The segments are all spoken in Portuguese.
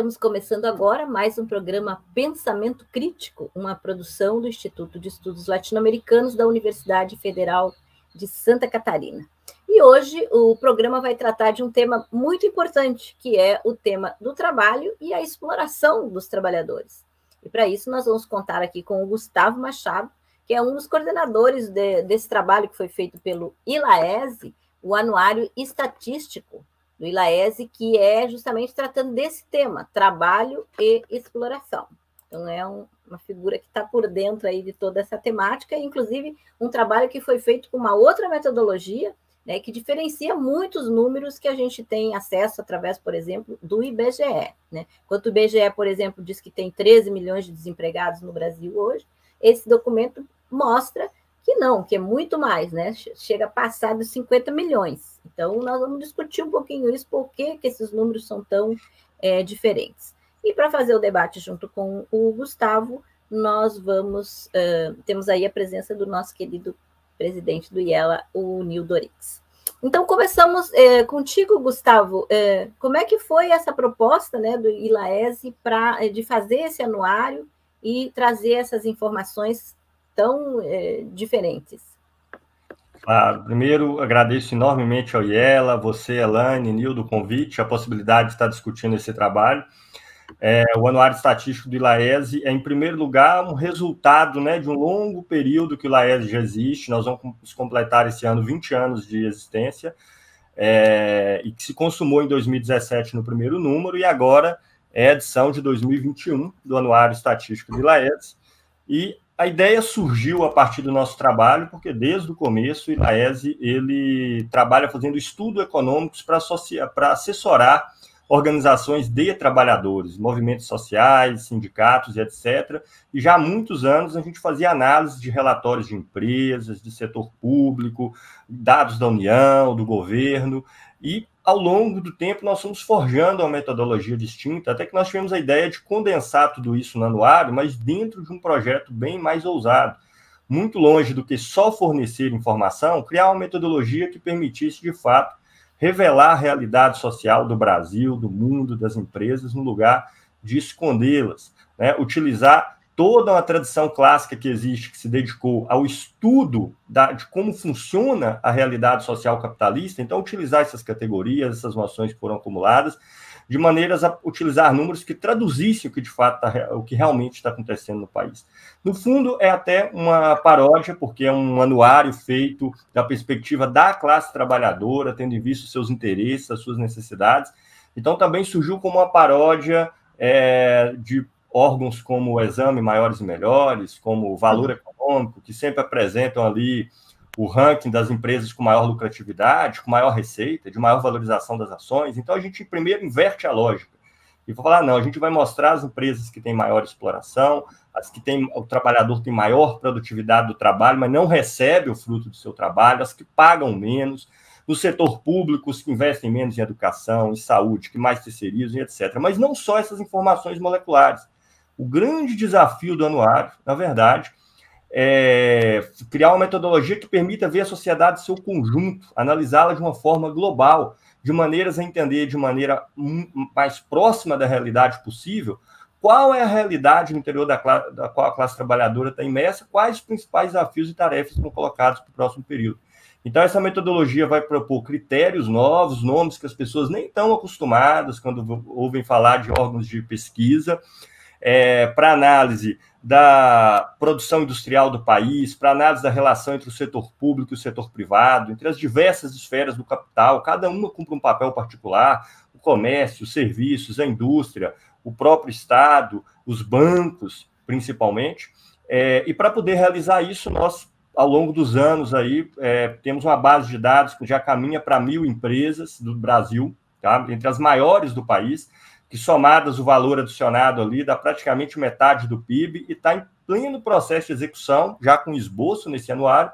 estamos começando agora mais um programa Pensamento Crítico, uma produção do Instituto de Estudos Latino-Americanos da Universidade Federal de Santa Catarina. E hoje o programa vai tratar de um tema muito importante, que é o tema do trabalho e a exploração dos trabalhadores. E para isso nós vamos contar aqui com o Gustavo Machado, que é um dos coordenadores desse trabalho que foi feito pelo ILAESE, o Anuário Estatístico do ILAESE, que é justamente tratando desse tema, trabalho e exploração. Então, é uma figura que está por dentro aí de toda essa temática, inclusive um trabalho que foi feito com uma outra metodologia, né, que diferencia muitos números que a gente tem acesso através, por exemplo, do IBGE. Né? Enquanto o IBGE, por exemplo, diz que tem 13 milhões de desempregados no Brasil hoje, esse documento mostra que não, que é muito mais, né? Chega a passar dos 50 milhões. Então, nós vamos discutir um pouquinho isso, por que esses números são tão diferentes. E para fazer o debate junto com o Gustavo, nós temos aí a presença do nosso querido presidente do IELA, o Nildo Orix. Então, começamos contigo, Gustavo. Como é que foi essa proposta, né, do ILAESE de fazer esse anuário e trazer essas informações tão diferentes? Primeiro, agradeço enormemente ao IELA, você, Elane, Nildo, o convite, a possibilidade de estar discutindo esse trabalho. O Anuário Estatístico do ILAESE é, em primeiro lugar, um resultado, né, de um longo período que o ILAESE já existe. Nós vamos completar esse ano 20 anos de existência, e que se consumou em 2017 no primeiro número, e agora é a edição de 2021 do Anuário Estatístico do ILAESE. E a ideia surgiu a partir do nosso trabalho, porque desde o começo o ILAESE ele trabalha fazendo estudos econômicos para assessorar organizações de trabalhadores, movimentos sociais, sindicatos e etc. E já há muitos anos a gente fazia análise de relatórios de empresas, de setor público, dados da União, do governo, e ao longo do tempo nós fomos forjando uma metodologia distinta, até que nós tivemos a ideia de condensar tudo isso no anuário, mas dentro de um projeto bem mais ousado, muito longe do que só fornecer informação, criar uma metodologia que permitisse, de fato, revelar a realidade social do Brasil, do mundo, das empresas, no lugar de escondê-las, né? Utilizar toda uma tradição clássica que existe, que se dedicou ao estudo de como funciona a realidade social capitalista, então utilizar essas categorias, essas noções que foram acumuladas, de maneiras a utilizar números que traduzissem o que de fato o que realmente está acontecendo no país. No fundo, é até uma paródia, porque é um anuário feito da perspectiva da classe trabalhadora, tendo em vista os seus interesses, as suas necessidades. Então, também surgiu como uma paródia de órgãos como o Exame Maiores e Melhores, como o Valor Econômico, que sempre apresentam ali o ranking das empresas com maior lucratividade, com maior receita, de maior valorização das ações. Então, a gente primeiro inverte a lógica e vai falar, não, a gente vai mostrar as empresas que têm maior exploração, as que têm, o trabalhador tem maior produtividade do trabalho, mas não recebe o fruto do seu trabalho, as que pagam menos, no setor público, os que investem menos em educação, em saúde, que mais terceirizam, etc. Mas não só essas informações moleculares. O grande desafio do anuário, na verdade, é criar uma metodologia que permita ver a sociedade em seu conjunto, analisá-la de uma forma global, de maneiras a entender de maneira mais próxima da realidade possível qual é a realidade no interior da qual a classe trabalhadora está imersa, quais os principais desafios e tarefas são colocados para o próximo período. Então, essa metodologia vai propor critérios novos, nomes que as pessoas nem estão acostumadas quando ouvem falar de órgãos de pesquisa, para análise da produção industrial do país, para análise da relação entre o setor público e o setor privado, entre as diversas esferas do capital, cada uma cumpre um papel particular, o comércio, os serviços, a indústria, o próprio Estado, os bancos, principalmente, e para poder realizar isso, nós, ao longo dos anos, aí, temos uma base de dados que já caminha para 1.000 empresas do Brasil, tá? Entre as maiores do país, que somadas o valor adicionado ali dá praticamente metade do PIB e está em pleno processo de execução, já com esboço nesse anuário,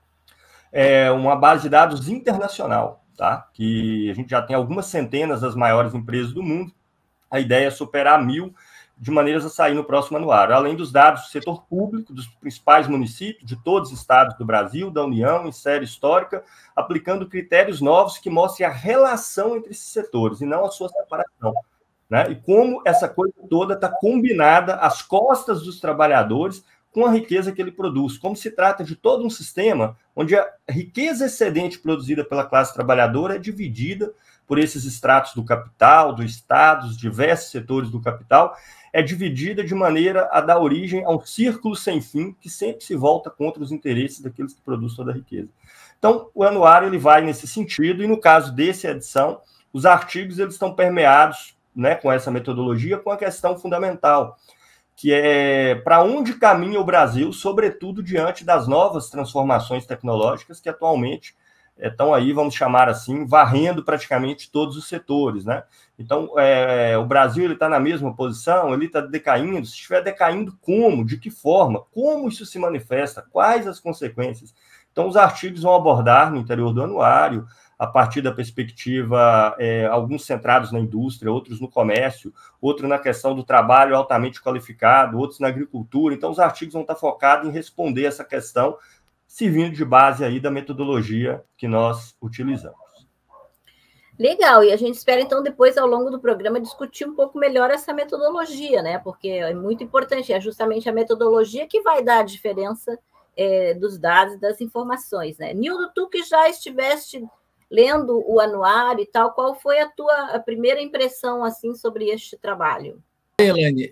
uma base de dados internacional, tá? Que a gente já tem algumas centenas das maiores empresas do mundo. A ideia é superar 1.000 de maneiras a sair no próximo anuário, além dos dados do setor público, dos principais municípios, de todos os estados do Brasil, da União, em série histórica, aplicando critérios novos que mostrem a relação entre esses setores e não a sua separação. né? E como essa coisa toda está combinada às costas dos trabalhadores com a riqueza que ele produz. Como se trata de todo um sistema onde a riqueza excedente produzida pela classe trabalhadora é dividida por esses estratos do capital, do Estado, os diversos setores do capital, é dividida de maneira a dar origem a um círculo sem fim que sempre se volta contra os interesses daqueles que produzem toda a riqueza. Então, o anuário ele vai nesse sentido, e no caso dessa edição, os artigos eles estão permeados, né, com essa metodologia, com a questão fundamental, que é para onde caminha o Brasil, sobretudo diante das novas transformações tecnológicas que atualmente estão aí, vamos chamar assim, varrendo praticamente todos os setores, né? Então, o Brasil está na mesma posição, ele está decaindo. Se estiver decaindo, como? De que forma? Como isso se manifesta? Quais as consequências? Então, os artigos vão abordar no interior do anuário, a partir da perspectiva, alguns centrados na indústria, outros no comércio, outros na questão do trabalho altamente qualificado, outros na agricultura. Então, os artigos vão estar focados em responder essa questão, servindo de base aí da metodologia que nós utilizamos. Legal, e a gente espera, então, depois, ao longo do programa, discutir um pouco melhor essa metodologia, né? Porque é muito importante, é justamente a metodologia que vai dar a diferença dos dados e das informações, né? Nildo, tu que já estiveste lendo o anuário e tal, qual foi a tua primeira impressão assim sobre este trabalho? Elaine,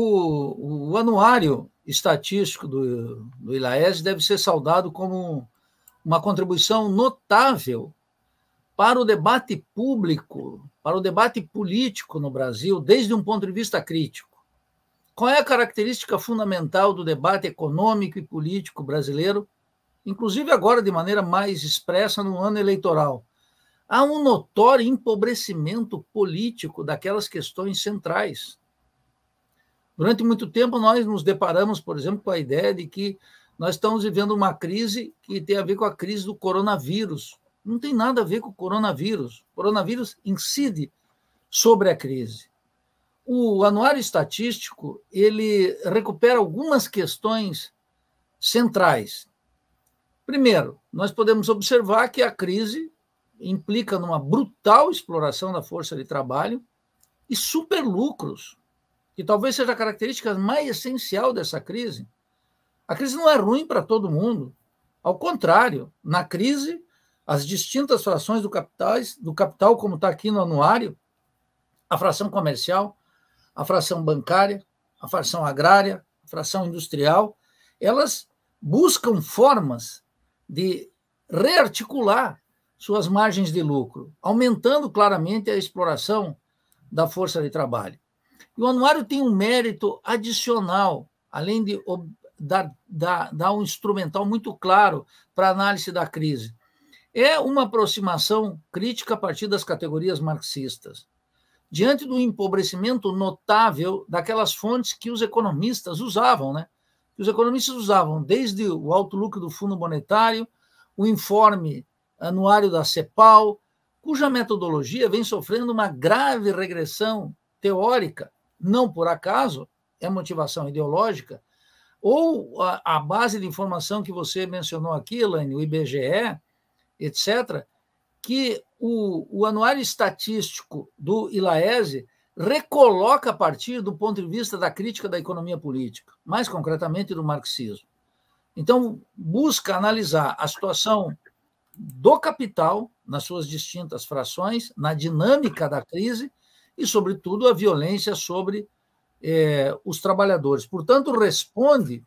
o anuário estatístico do ILAES deve ser saudado como uma contribuição notável para o debate público, para o debate político no Brasil, desde um ponto de vista crítico. Qual é a característica fundamental do debate econômico e político brasileiro, inclusive agora de maneira mais expressa no ano eleitoral? Há um notório empobrecimento político daquelas questões centrais. Durante muito tempo, nós nos deparamos, por exemplo, com a ideia de que nós estamos vivendo uma crise que tem a ver com a crise do coronavírus. Não tem nada a ver com o coronavírus. O coronavírus incide sobre a crise. O anuário estatístico, ele recupera algumas questões centrais. Primeiro, nós podemos observar que a crise implica numa brutal exploração da força de trabalho e superlucros, que talvez seja a característica mais essencial dessa crise. A crise não é ruim para todo mundo. Ao contrário, na crise, as distintas frações do capital, como está aqui no anuário, a fração comercial, a fração bancária, a fração agrária, a fração industrial, elas buscam formas de rearticular suas margens de lucro, aumentando claramente a exploração da força de trabalho. E o anuário tem um mérito adicional, além de dar um instrumental muito claro para a análise da crise. É uma aproximação crítica a partir das categorias marxistas, diante do empobrecimento notável daquelas fontes que os economistas usavam, né? Os economistas usavam desde o Outlook do Fundo Monetário, o informe anuário da CEPAL, cuja metodologia vem sofrendo uma grave regressão teórica, não por acaso, é motivação ideológica, ou a base de informação que você mencionou aqui, Elaine, o IBGE, etc., que o anuário estatístico do ILAESE recoloca a partir do ponto de vista da crítica da economia política, mais concretamente do marxismo. Então, busca analisar a situação do capital nas suas distintas frações, na dinâmica da crise e, sobretudo, a violência sobre os trabalhadores. Portanto, responde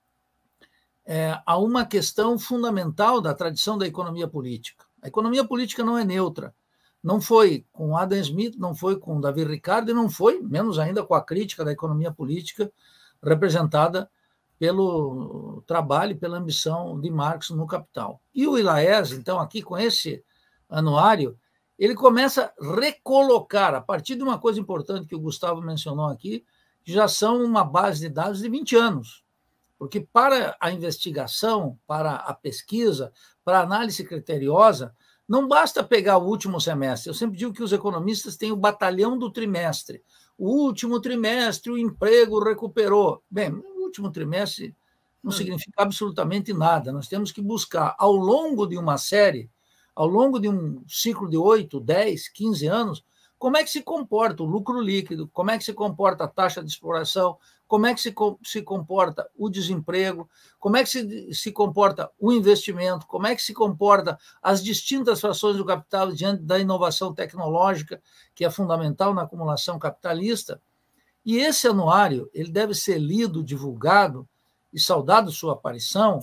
a uma questão fundamental da tradição da economia política. A economia política não é neutra. Não foi com Adam Smith, não foi com Davi Ricardo e não foi, menos ainda, com a crítica da economia política representada pelo trabalho e pela ambição de Marx no Capital. E o ILAES, então, aqui com esse anuário, ele começa a recolocar, a partir de uma coisa importante que o Gustavo mencionou aqui, que já são uma base de dados de 20 anos. Porque para a investigação, para a pesquisa, para a análise criteriosa, não basta pegar o último semestre. Eu sempre digo que os economistas têm o batalhão do trimestre. O último trimestre, o emprego recuperou. Bem, o último trimestre não significa absolutamente nada. Nós temos que buscar, ao longo de uma série, ao longo de um ciclo de 8, 10, 15 anos, como é que se comporta o lucro líquido, como é que se comporta a taxa de exploração, como é que se comporta o desemprego, como é que se comporta o investimento, como é que se comporta as distintas frações do capital diante da inovação tecnológica, que é fundamental na acumulação capitalista. E esse anuário ele deve ser lido, divulgado e saudado sua aparição.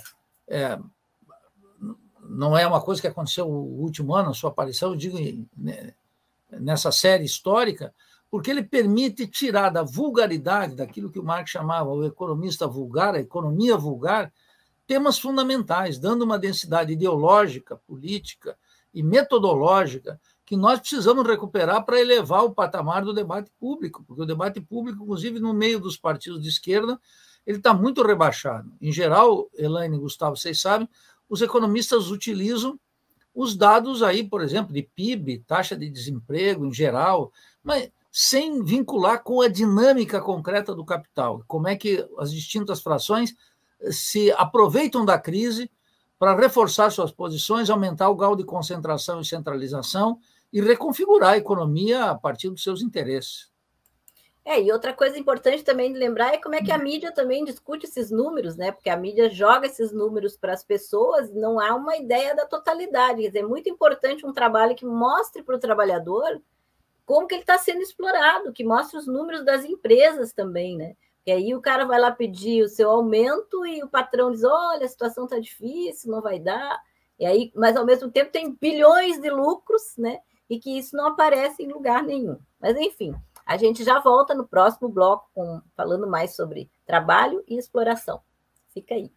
Não é uma coisa que aconteceu no último ano, a sua aparição, eu digo, nessa série histórica, porque ele permite tirar da vulgaridade, daquilo que o Marx chamava o economista vulgar, a economia vulgar, temas fundamentais, dando uma densidade ideológica, política e metodológica que nós precisamos recuperar para elevar o patamar do debate público, porque o debate público, inclusive no meio dos partidos de esquerda, ele está muito rebaixado. Em geral, Elaine e Gustavo, vocês sabem, os economistas utilizam os dados aí, por exemplo, de PIB, taxa de desemprego em geral, mas sem vincular com a dinâmica concreta do capital. Como é que as distintas frações se aproveitam da crise para reforçar suas posições, aumentar o grau de concentração e centralização e reconfigurar a economia a partir dos seus interesses. E outra coisa importante também de lembrar é como é que a mídia também discute esses números, né? Porque a mídia joga esses números para as pessoas, não há uma ideia da totalidade. Quer dizer, é muito importante um trabalho que mostre para o trabalhador como que ele está sendo explorado, que mostre os números das empresas também, né? E aí o cara vai lá pedir o seu aumento e o patrão diz, olha, a situação está difícil, não vai dar. E aí, mas ao mesmo tempo tem bilhões de lucros, né? E que isso não aparece em lugar nenhum. Mas enfim, a gente já volta no próximo bloco falando mais sobre trabalho e exploração. Fica aí.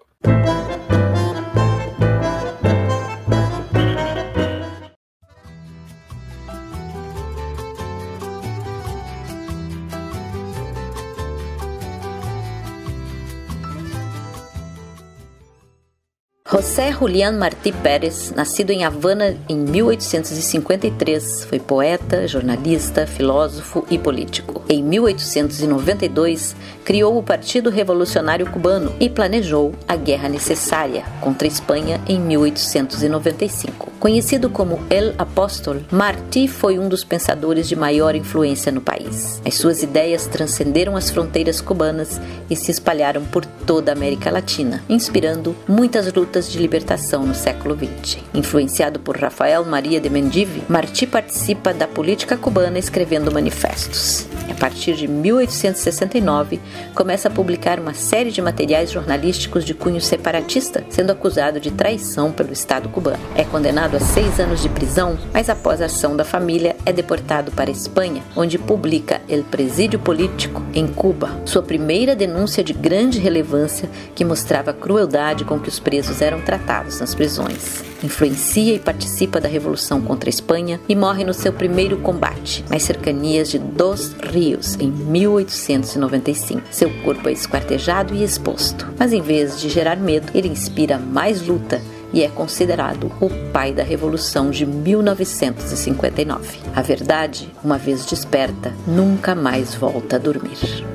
José Julián Martí Pérez, nascido em Havana em 1853, foi poeta, jornalista, filósofo e político. Em 1892, criou o Partido Revolucionário Cubano e planejou a Guerra Necessária contra a Espanha em 1895. Conhecido como El Apóstol, Martí foi um dos pensadores de maior influência no país. As suas ideias transcenderam as fronteiras cubanas e se espalharam por toda a América Latina, inspirando muitas lutas de libertação no século XX. Influenciado por Rafael Maria de Mendive, Martí participa da política cubana escrevendo manifestos. A partir de 1869, começa a publicar uma série de materiais jornalísticos de cunho separatista, sendo acusado de traição pelo Estado cubano. É condenado a 6 anos de prisão, mas após a ação da família é deportado para a Espanha, onde publica El Presídio Político em Cuba, sua primeira denúncia de grande relevância que mostrava a crueldade com que os presos eram tratados nas prisões. Influencia e participa da Revolução contra a Espanha e morre no seu primeiro combate, nas cercanias de Dos Rios, em 1895. Seu corpo é esquartejado e exposto, mas em vez de gerar medo, ele inspira mais luta e é considerado o pai da Revolução de 1959. A verdade, uma vez desperta, nunca mais volta a dormir.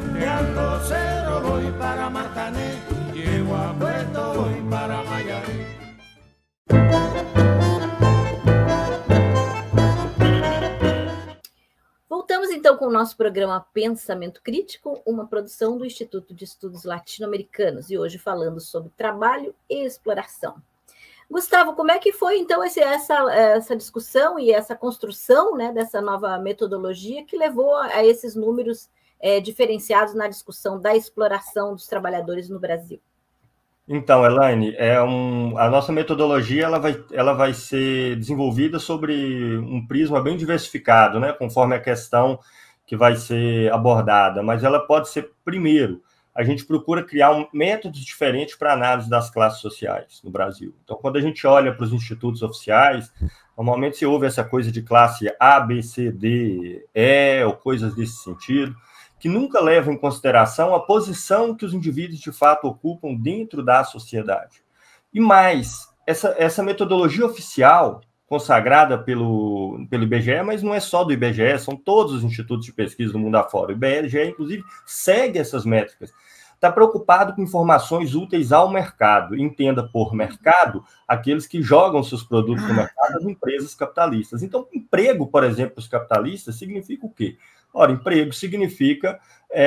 Voltamos então com o nosso programa Pensamento Crítico, uma produção do Instituto de Estudos Latino-Americanos, e hoje falando sobre trabalho e exploração. Gustavo, como é que foi então essa discussão e essa construção, né, dessa nova metodologia que levou a esses números diferenciados na discussão da exploração dos trabalhadores no Brasil? Então, Elaine, a nossa metodologia ela vai ser desenvolvida sobre um prisma bem diversificado, né, conforme a questão que vai ser abordada, mas ela pode ser, primeiro, a gente procura criar métodos diferentes para análise das classes sociais no Brasil. Então, quando a gente olha para os institutos oficiais, normalmente se ouve essa coisa de classe A, B, C, D, E, ou coisas desse sentido, que nunca levam em consideração a posição que os indivíduos de fato ocupam dentro da sociedade. E mais, essa metodologia oficial, consagrada pelo IBGE, mas não é só do IBGE, são todos os institutos de pesquisa do mundo afora. O IBGE, inclusive, segue essas métricas. está preocupado com informações úteis ao mercado. Entenda por mercado aqueles que jogam seus produtos no mercado, as empresas capitalistas. Então, emprego, por exemplo, os capitalistas, significa o quê? Ora, emprego significa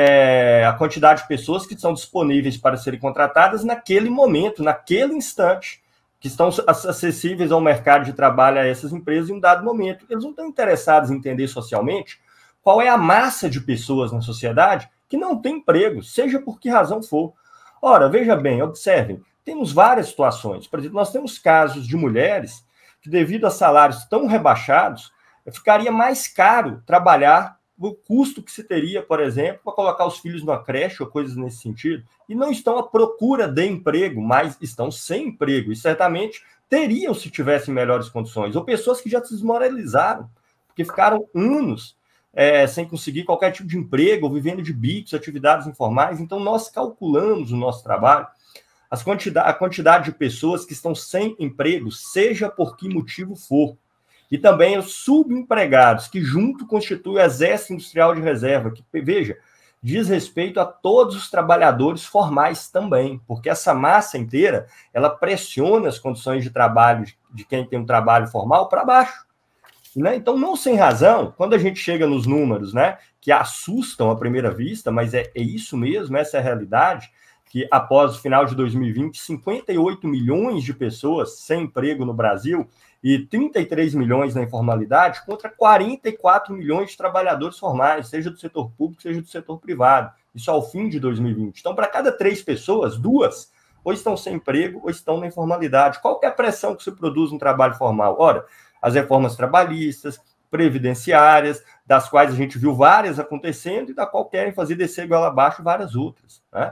a quantidade de pessoas que são disponíveis para serem contratadas naquele momento, naquele instante, que estão acessíveis ao mercado de trabalho a essas empresas em um dado momento. Eles não estão interessados em entender socialmente qual é a massa de pessoas na sociedade que não tem emprego, seja por que razão for. Ora, veja bem, observem, temos várias situações. Por exemplo, nós temos casos de mulheres que, devido a salários tão rebaixados, ficaria mais caro trabalhar, o custo que se teria, por exemplo, para colocar os filhos numa creche ou coisas nesse sentido, e não estão à procura de emprego, mas estão sem emprego, e certamente teriam se tivessem melhores condições, ou pessoas que já se desmoralizaram, porque ficaram anos sem conseguir qualquer tipo de emprego, ou vivendo de bicos, atividades informais. Então, nós calculamos o nosso trabalho, a quantidade de pessoas que estão sem emprego, seja por que motivo for, e também os subempregados, que junto constituem o Exército Industrial de Reserva, que, veja, diz respeito a todos os trabalhadores formais também, porque essa massa inteira, ela pressiona as condições de trabalho de quem tem um trabalho formal para baixo. Né? Então, não sem razão, quando a gente chega nos números, né, que assustam à primeira vista, mas é isso mesmo, essa é a realidade, que após o final de 2020, 58 milhões de pessoas sem emprego no Brasil e 33 milhões na informalidade, contra 44 milhões de trabalhadores formais, seja do setor público, seja do setor privado. Isso ao fim de 2020. Então, para cada 3 pessoas, 2 ou estão sem emprego ou estão na informalidade. Qual que é a pressão que se produz no trabalho formal? Ora, as reformas trabalhistas, previdenciárias, das quais a gente viu várias acontecendo e da qual querem fazer descer igual abaixo várias outras, né?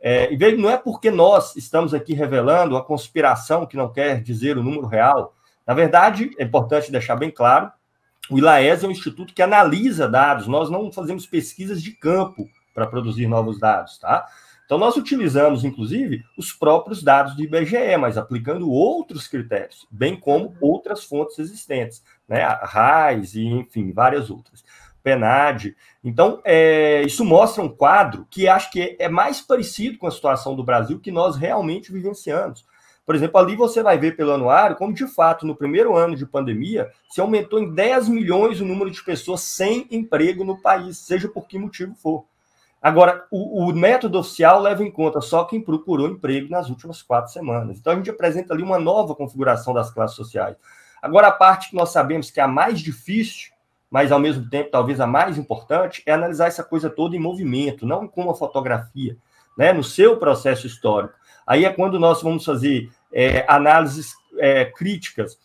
E não é porque nós estamos aqui revelando a conspiração, que não quer dizer o número real. Na verdade, é importante deixar bem claro, o ILAES é um instituto que analisa dados, nós não fazemos pesquisas de campo para produzir novos dados, tá? Então, nós utilizamos, inclusive, os próprios dados do IBGE, mas aplicando outros critérios, bem como outras fontes existentes, né? A RAIS e, enfim, várias outras. PNAD. Então, isso mostra um quadro que acho que é mais parecido com a situação do Brasil que nós realmente vivenciamos. Por exemplo, ali você vai ver pelo anuário como, de fato, no primeiro ano de pandemia, se aumentou em 10 milhões o número de pessoas sem emprego no país, seja por que motivo for. Agora, o método oficial leva em conta só quem procurou emprego nas últimas 4 semanas. Então, a gente apresenta ali uma nova configuração das classes sociais. Agora, a parte que nós sabemos que é a mais difícil, mas, ao mesmo tempo, talvez a mais importante, é analisar essa coisa toda em movimento, não com uma fotografia, né, no seu processo histórico. Aí é quando nós vamos fazer análises críticas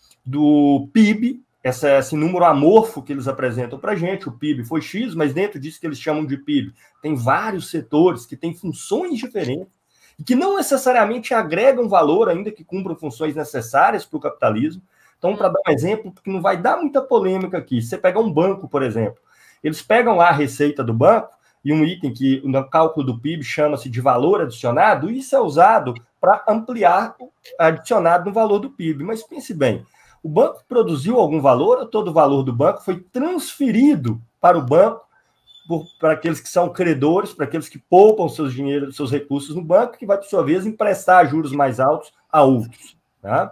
do PIB, esse número amorfo que eles apresentam para a gente. O PIB foi X, mas dentro disso que eles chamam de PIB, tem vários setores que têm funções diferentes e que não necessariamente agregam valor, ainda que cumpram funções necessárias para o capitalismo. Então, para dar um exemplo, porque não vai dar muita polêmica aqui, você pega um banco, por exemplo, eles pegam lá a receita do banco e um item que no cálculo do PIB chama-se de valor adicionado, e isso é usado para ampliar adicionado no valor do PIB. Mas pense bem, o banco produziu algum valor ou todo o valor do banco foi transferido para o banco, para aqueles que são credores, para aqueles que poupam seus dinheiros, seus recursos no banco, que vai, por sua vez, emprestar juros mais altos a outros, tá?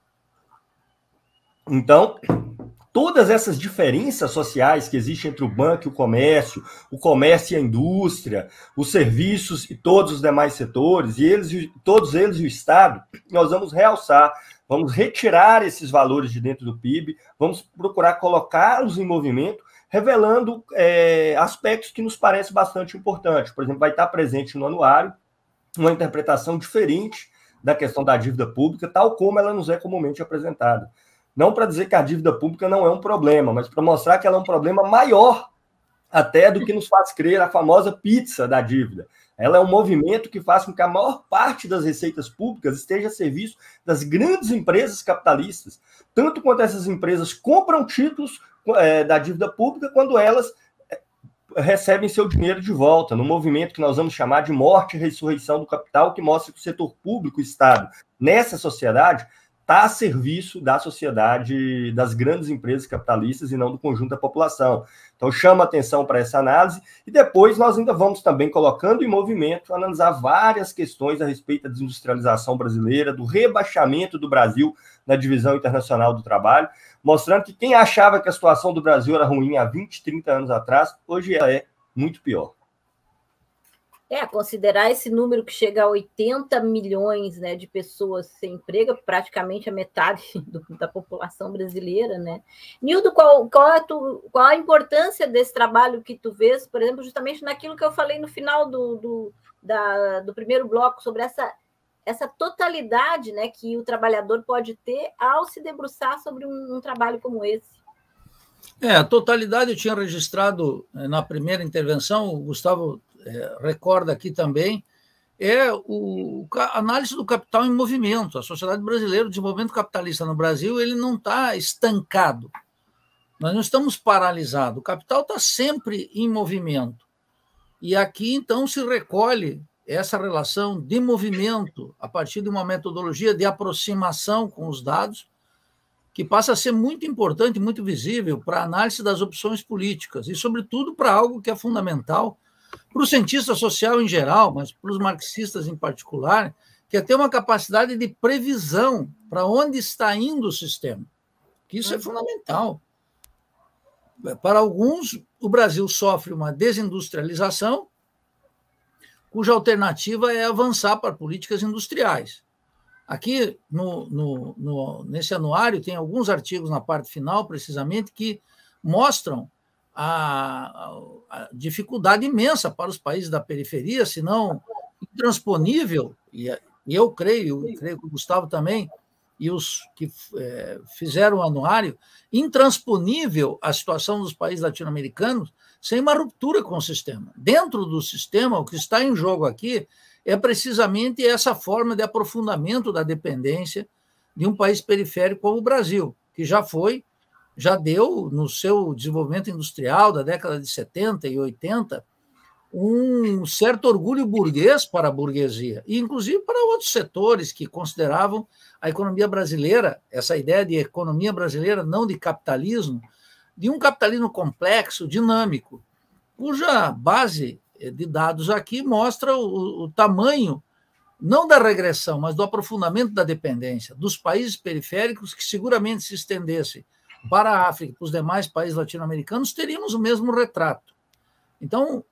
Então, todas essas diferenças sociais que existem entre o banco e o comércio e a indústria, os serviços e todos os demais setores, todos eles e o Estado, nós vamos realçar, vamos retirar esses valores de dentro do PIB, vamos procurar colocá-los em movimento, revelando aspectos que nos parecem bastante importantes. Por exemplo, vai estar presente no anuário uma interpretação diferente da questão da dívida pública, tal como ela nos é comumente apresentada. Não para dizer que a dívida pública não é um problema, mas para mostrar que ela é um problema maior até do que nos faz crer a famosa pizza da dívida. Ela é um movimento que faz com que a maior parte das receitas públicas esteja a serviço das grandes empresas capitalistas, tanto quanto essas empresas compram títulos da dívida pública, quando elas recebem seu dinheiro de volta, no movimento que nós vamos chamar de morte e ressurreição do capital, que mostra que o setor público, o Estado, nessa sociedade, está a serviço da sociedade, das grandes empresas capitalistas e não do conjunto da população. Então, chama atenção para essa análise e depois nós ainda vamos também colocando em movimento, analisar várias questões a respeito da desindustrialização brasileira, do rebaixamento do Brasil na divisão internacional do trabalho, mostrando que quem achava que a situação do Brasil era ruim há 20, 30 anos atrás, hoje ela é muito pior. Considerar esse número que chega a 80 milhões, né, de pessoas sem emprego, praticamente a metade da população brasileira, né? Nildo, qual a importância desse trabalho que tu vês, por exemplo, justamente naquilo que eu falei no final do primeiro bloco, sobre essa totalidade, né, que o trabalhador pode ter ao se debruçar sobre um trabalho como esse? A totalidade eu tinha registrado na primeira intervenção, o Gustavo recorda aqui também, a análise do capital em movimento. A sociedade brasileira, o desenvolvimento capitalista no Brasil, ele não está estancado. Nós não estamos paralisados. O capital está sempre em movimento. E aqui, então, se recolhe essa relação de movimento a partir de uma metodologia de aproximação com os dados, que passa a ser muito importante, muito visível para a análise das opções políticas e, sobretudo, para algo que é fundamental para o cientista social em geral, mas para os marxistas em particular, que é ter uma capacidade de previsão para onde está indo o sistema. Que isso é fundamental. Para alguns, o Brasil sofre uma desindustrialização, cuja alternativa é avançar para políticas industriais. Aqui, nesse anuário, tem alguns artigos na parte final, precisamente, que mostram a dificuldade imensa para os países da periferia, se não intransponível, e eu creio que o Gustavo também, e os que fizeram o anuário, intransponível a situação dos países latino-americanos sem uma ruptura com o sistema. Dentro do sistema, o que está em jogo aqui é precisamente essa forma de aprofundamento da dependência de um país periférico como o Brasil, que já deu, no seu desenvolvimento industrial da década de 70 e 80, um certo orgulho burguês para a burguesia, e inclusive para outros setores que consideravam a economia brasileira, essa ideia de economia brasileira, não de capitalismo, de um capitalismo complexo, dinâmico, cuja base de dados aqui mostra o tamanho, não da regressão, mas do aprofundamento da dependência dos países periféricos, que seguramente se estendesse para a África e para os demais países latino-americanos, teríamos o mesmo retrato. Então,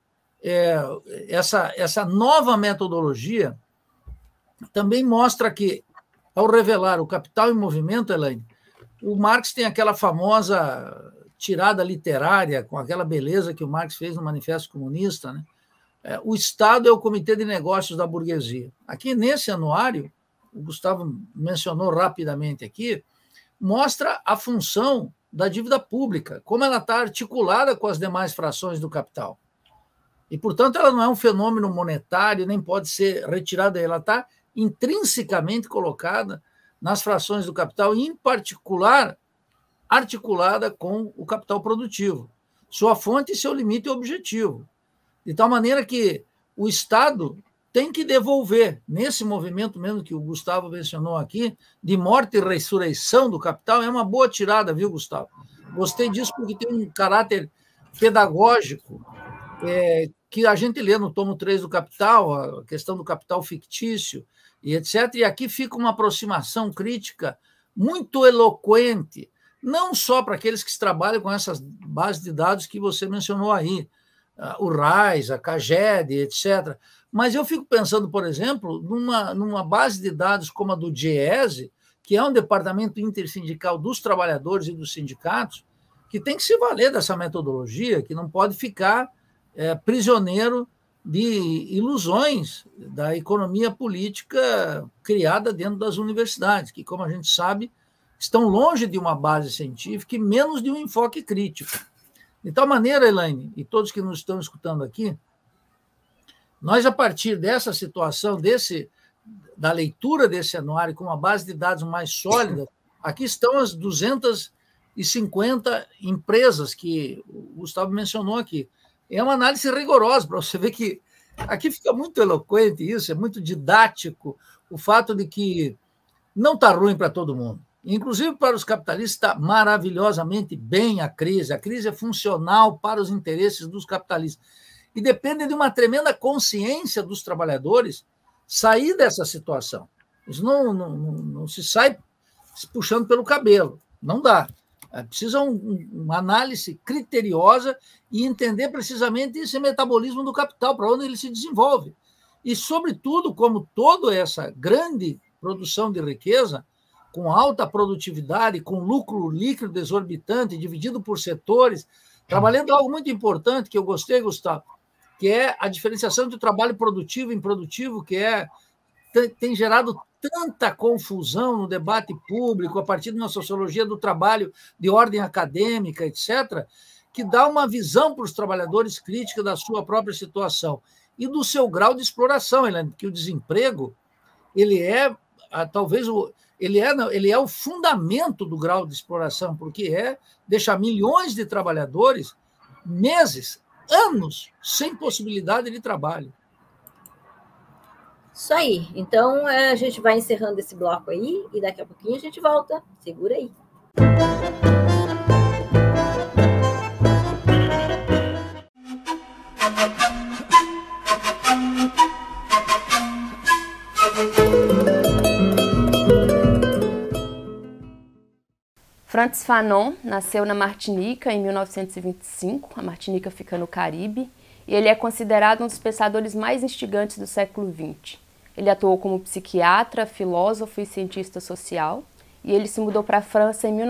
essa nova metodologia também mostra que, ao revelar o capital em movimento, Elaine, o Marx tem aquela famosa tirada literária, com aquela beleza que o Marx fez no Manifesto Comunista, né? O Estado é o comitê de negócios da burguesia. Aqui, nesse anuário, o Gustavo mencionou rapidamente aqui, mostra a função da dívida pública, como ela está articulada com as demais frações do capital. E, portanto, ela não é um fenômeno monetário, nem pode ser retirada, ela está intrinsecamente colocada nas frações do capital, e, em particular, articulada com o capital produtivo, sua fonte, seu limite e objetivo. De tal maneira que o Estado tem que devolver, nesse movimento mesmo que o Gustavo mencionou aqui, de morte e ressurreição do capital, é uma boa tirada, viu, Gustavo? Gostei disso porque tem um caráter pedagógico, que a gente lê no tomo 3 do Capital, a questão do capital fictício, e etc. E aqui fica uma aproximação crítica muito eloquente, não só para aqueles que trabalham com essas bases de dados que você mencionou aí, o RAIS, a CAGED, etc., mas eu fico pensando, por exemplo, numa base de dados como a do DIEESE, que é um departamento intersindical dos trabalhadores e dos sindicatos, que tem que se valer dessa metodologia, que não pode ficar prisioneiro de ilusões da economia política criada dentro das universidades, que, como a gente sabe, estão longe de uma base científica e menos de um enfoque crítico. De tal maneira, Elaine, e todos que nos estão escutando aqui, nós, a partir dessa situação, da leitura desse anuário com uma base de dados mais sólida, aqui estão as 250 empresas que o Gustavo mencionou aqui. É uma análise rigorosa, para você ver que aqui fica muito eloquente isso, é muito didático, o fato de que não está ruim para todo mundo. Inclusive para os capitalistas está maravilhosamente bem a crise. A crise é funcional para os interesses dos capitalistas. E depende de uma tremenda consciência dos trabalhadores sair dessa situação. Isso não se sai se puxando pelo cabelo. Não dá. Precisa uma análise criteriosa e entender precisamente esse metabolismo do capital, para onde ele se desenvolve. E, sobretudo, como toda essa grande produção de riqueza, com alta produtividade, com lucro líquido exorbitante, dividido por setores, trabalhando algo muito importante que eu gostei, Gustavo, que é a diferenciação entre o trabalho produtivo e improdutivo, que tem gerado tanta confusão no debate público, a partir de uma sociologia do trabalho de ordem acadêmica, etc., que dá uma visão para os trabalhadores crítica da sua própria situação e do seu grau de exploração, que o desemprego ele é talvez ele é o fundamento do grau de exploração, porque deixa milhões de trabalhadores meses, anos, sem possibilidade de trabalho. Isso aí. Então, a gente vai encerrando esse bloco aí e daqui a pouquinho a gente volta. Segura aí. Frantz Fanon nasceu na Martinica em 1925, a Martinica fica no Caribe, e ele é considerado um dos pensadores mais instigantes do século XX. Ele atuou como psiquiatra, filósofo e cientista social, e ele se mudou para a França em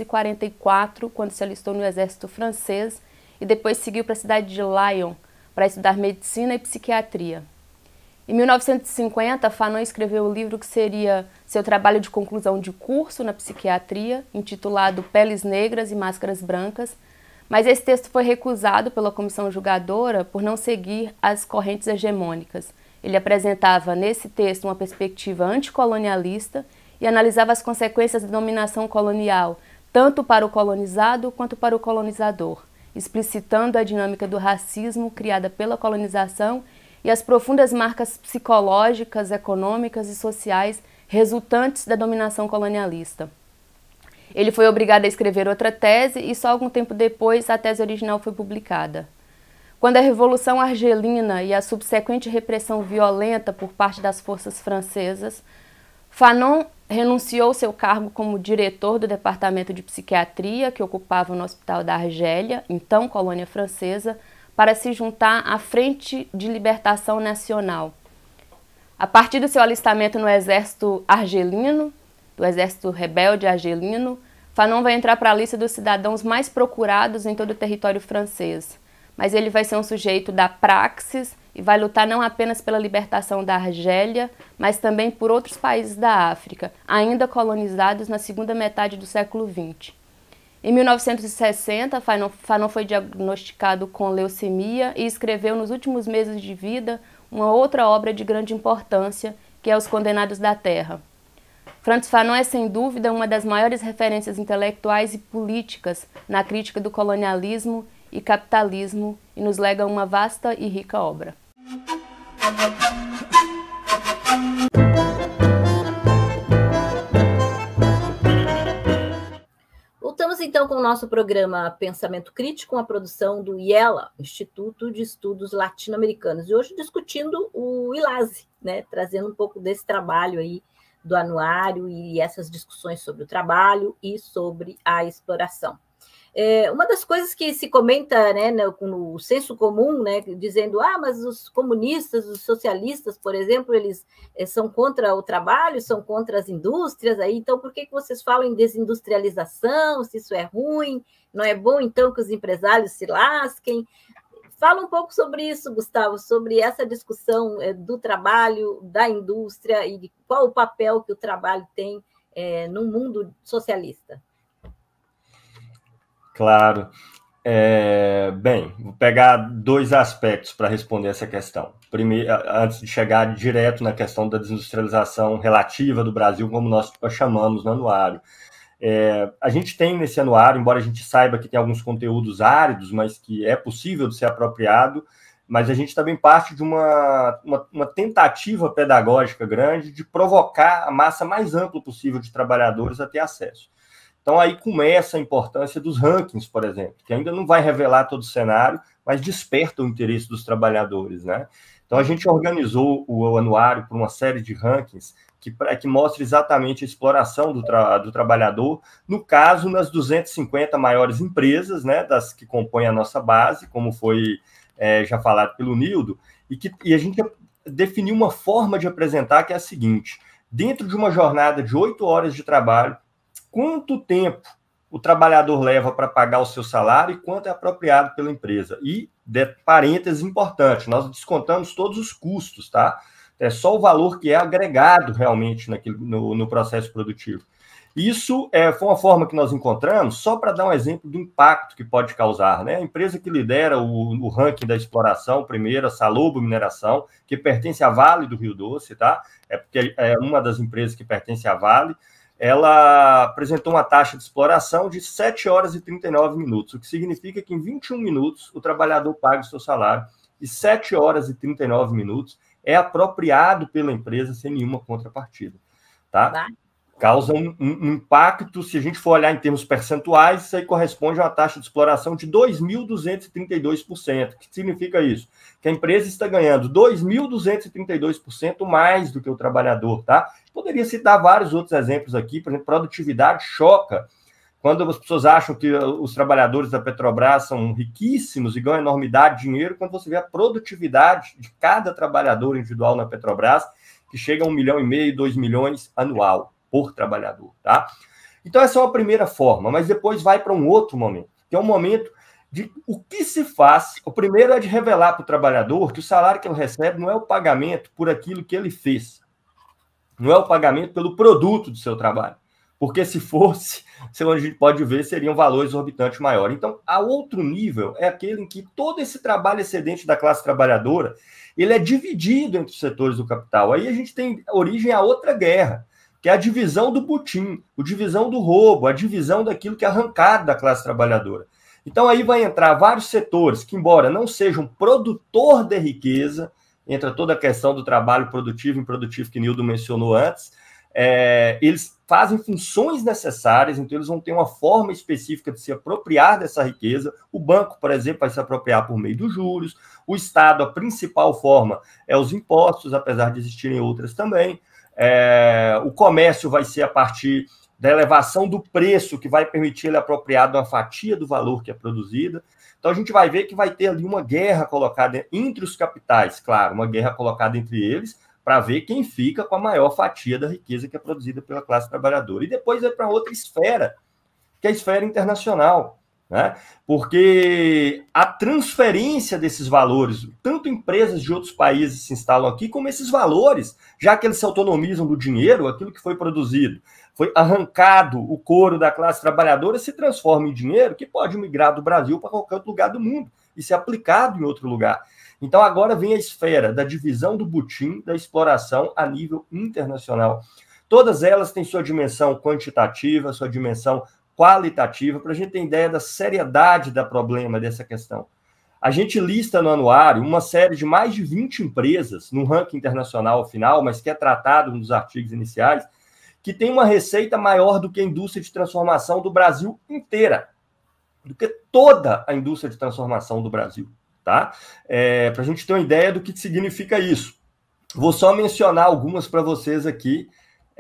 1944, quando se alistou no exército francês, e depois seguiu para a cidade de Lyon para estudar medicina e psiquiatria. Em 1950, Fanon escreveu o livro que seria seu trabalho de conclusão de curso na psiquiatria, intitulado Peles Negras e Máscaras Brancas, mas esse texto foi recusado pela comissão julgadora por não seguir as correntes hegemônicas. Ele apresentava nesse texto uma perspectiva anticolonialista e analisava as consequências da dominação colonial, tanto para o colonizado quanto para o colonizador, explicitando a dinâmica do racismo criada pela colonização e as profundas marcas psicológicas, econômicas e sociais resultantes da dominação colonialista. Ele foi obrigado a escrever outra tese e só algum tempo depois a tese original foi publicada. Quando a Revolução Argelina e a subsequente repressão violenta por parte das forças francesas, Fanon renunciou seu cargo como diretor do Departamento de Psiquiatria, que ocupava no Hospital da Argélia, então colônia francesa, para se juntar à Frente de Libertação Nacional. A partir do seu alistamento no exército argelino, do exército rebelde argelino, Fanon vai entrar para a lista dos cidadãos mais procurados em todo o território francês. Mas ele vai ser um sujeito da praxis e vai lutar não apenas pela libertação da Argélia, mas também por outros países da África, ainda colonizados na segunda metade do século XX. Em 1960, Fanon foi diagnosticado com leucemia e escreveu nos últimos meses de vida uma outra obra de grande importância, que é Os Condenados da Terra. Frantz Fanon é, sem dúvida, uma das maiores referências intelectuais e políticas na crítica do colonialismo e capitalismo e nos lega uma vasta e rica obra. Voltamos então com o nosso programa Pensamento Crítico, uma produção do IELA, Instituto de Estudos Latino-Americanos, e hoje discutindo o ILASE, né, trazendo um pouco desse trabalho aí do anuário e essas discussões sobre o trabalho e sobre a exploração. Uma das coisas que se comenta, né, no senso comum, né, dizendo, mas os comunistas, os socialistas, por exemplo, eles são contra o trabalho, são contra as indústrias, aí, então por que vocês falam em desindustrialização, se isso é ruim, não é bom então que os empresários se lasquem? Fala um pouco sobre isso, Gustavo, sobre essa discussão do trabalho, da indústria e de qual o papel que o trabalho tem no mundo socialista. Claro. Bem, vou pegar dois aspectos para responder essa questão. Primeiro, antes de chegar direto na questão da desindustrialização relativa do Brasil, como nós chamamos no anuário. A gente tem nesse anuário, embora a gente saiba que tem alguns conteúdos áridos, mas que é possível de ser apropriado, mas a gente também parte de uma tentativa pedagógica grande de provocar a massa mais ampla possível de trabalhadores a ter acesso. Então, aí começa a importância dos rankings, por exemplo, que ainda não vai revelar todo o cenário, mas desperta o interesse dos trabalhadores, né? Então, a gente organizou o anuário por uma série de rankings que mostra exatamente a exploração do trabalhador, no caso, nas 250 maiores empresas, né, das que compõem a nossa base, como foi já falado pelo Nildo, e a gente definiu uma forma de apresentar que é a seguinte: dentro de uma jornada de 8 horas de trabalho, quanto tempo o trabalhador leva para pagar o seu salário e quanto é apropriado pela empresa. E, parênteses importante, nós descontamos todos os custos, tá? É só o valor que é agregado realmente no processo produtivo. Isso foi uma forma que nós encontramos só para dar um exemplo do impacto que pode causar, né? A empresa que lidera o ranking da exploração, primeiro, a Salobo Mineração, que pertence à Vale do Rio Doce, tá? Porque é uma das empresas que pertence à Vale. Ela apresentou uma taxa de exploração de 7 horas e 39 minutos, o que significa que em 21 minutos o trabalhador paga o seu salário e 7 horas e 39 minutos é apropriado pela empresa sem nenhuma contrapartida, tá? Causa um impacto, se a gente for olhar em termos percentuais, isso aí corresponde a uma taxa de exploração de 2.232%. O que significa isso? Que a empresa está ganhando 2.232% mais do que o trabalhador, tá? Poderia citar vários outros exemplos aqui, por exemplo, produtividade choca. Quando as pessoas acham que os trabalhadores da Petrobras são riquíssimos e ganham enormidade de dinheiro, quando você vê a produtividade de cada trabalhador individual na Petrobras, que chega a 1,5 milhão, 2 milhões anual por trabalhador, tá? Então, essa é uma primeira forma, mas depois vai para um outro momento, que é um momento de o que se faz. O primeiro é de revelar para o trabalhador que o salário que ele recebe não é o pagamento por aquilo que ele fez, não é o pagamento pelo produto do seu trabalho, porque se fosse, onde a gente pode ver, seriam valores exorbitantes maiores. Então, a outro nível é aquele em que todo esse trabalho excedente da classe trabalhadora, ele é dividido entre os setores do capital. Aí a gente tem origem a outra guerra, que é a divisão do butim, a divisão do roubo, a divisão daquilo que é arrancado da classe trabalhadora. Então, aí vai entrar vários setores que, embora não sejam produtor de riqueza, entra toda a questão do trabalho produtivo e improdutivo que Nildo mencionou antes, eles fazem funções necessárias, então eles vão ter uma forma específica de se apropriar dessa riqueza. O banco, por exemplo, vai se apropriar por meio dos juros, o Estado, a principal forma é os impostos, apesar de existirem outras também. O comércio vai ser a partir da elevação do preço, que vai permitir ele apropriar de uma fatia do valor que é produzida. Então, a gente vai ver que vai ter ali uma guerra colocada entre os capitais, claro, uma guerra colocada entre eles, para ver quem fica com a maior fatia da riqueza que é produzida pela classe trabalhadora. E depois vai para outra esfera, que é a esfera internacional, né? Porque a transferência desses valores, tanto empresas de outros países se instalam aqui, como esses valores, já que eles se autonomizam do dinheiro, aquilo que foi produzido, foi arrancado, o couro da classe trabalhadora se transforma em dinheiro que pode migrar do Brasil para qualquer outro lugar do mundo e ser aplicado em outro lugar. Então, agora vem a esfera da divisão do butim, da exploração a nível internacional. Todas elas têm sua dimensão quantitativa, sua dimensão qualitativa, para a gente ter ideia da seriedade do problema dessa questão. A gente lista no anuário uma série de mais de 20 empresas, no ranking internacional final, mas que é tratado nos artigos iniciais, que tem uma receita maior do que a indústria de transformação do Brasil inteira, do que toda a indústria de transformação do Brasil, tá? Para a gente ter uma ideia do que significa isso. Vou só mencionar algumas para vocês aqui,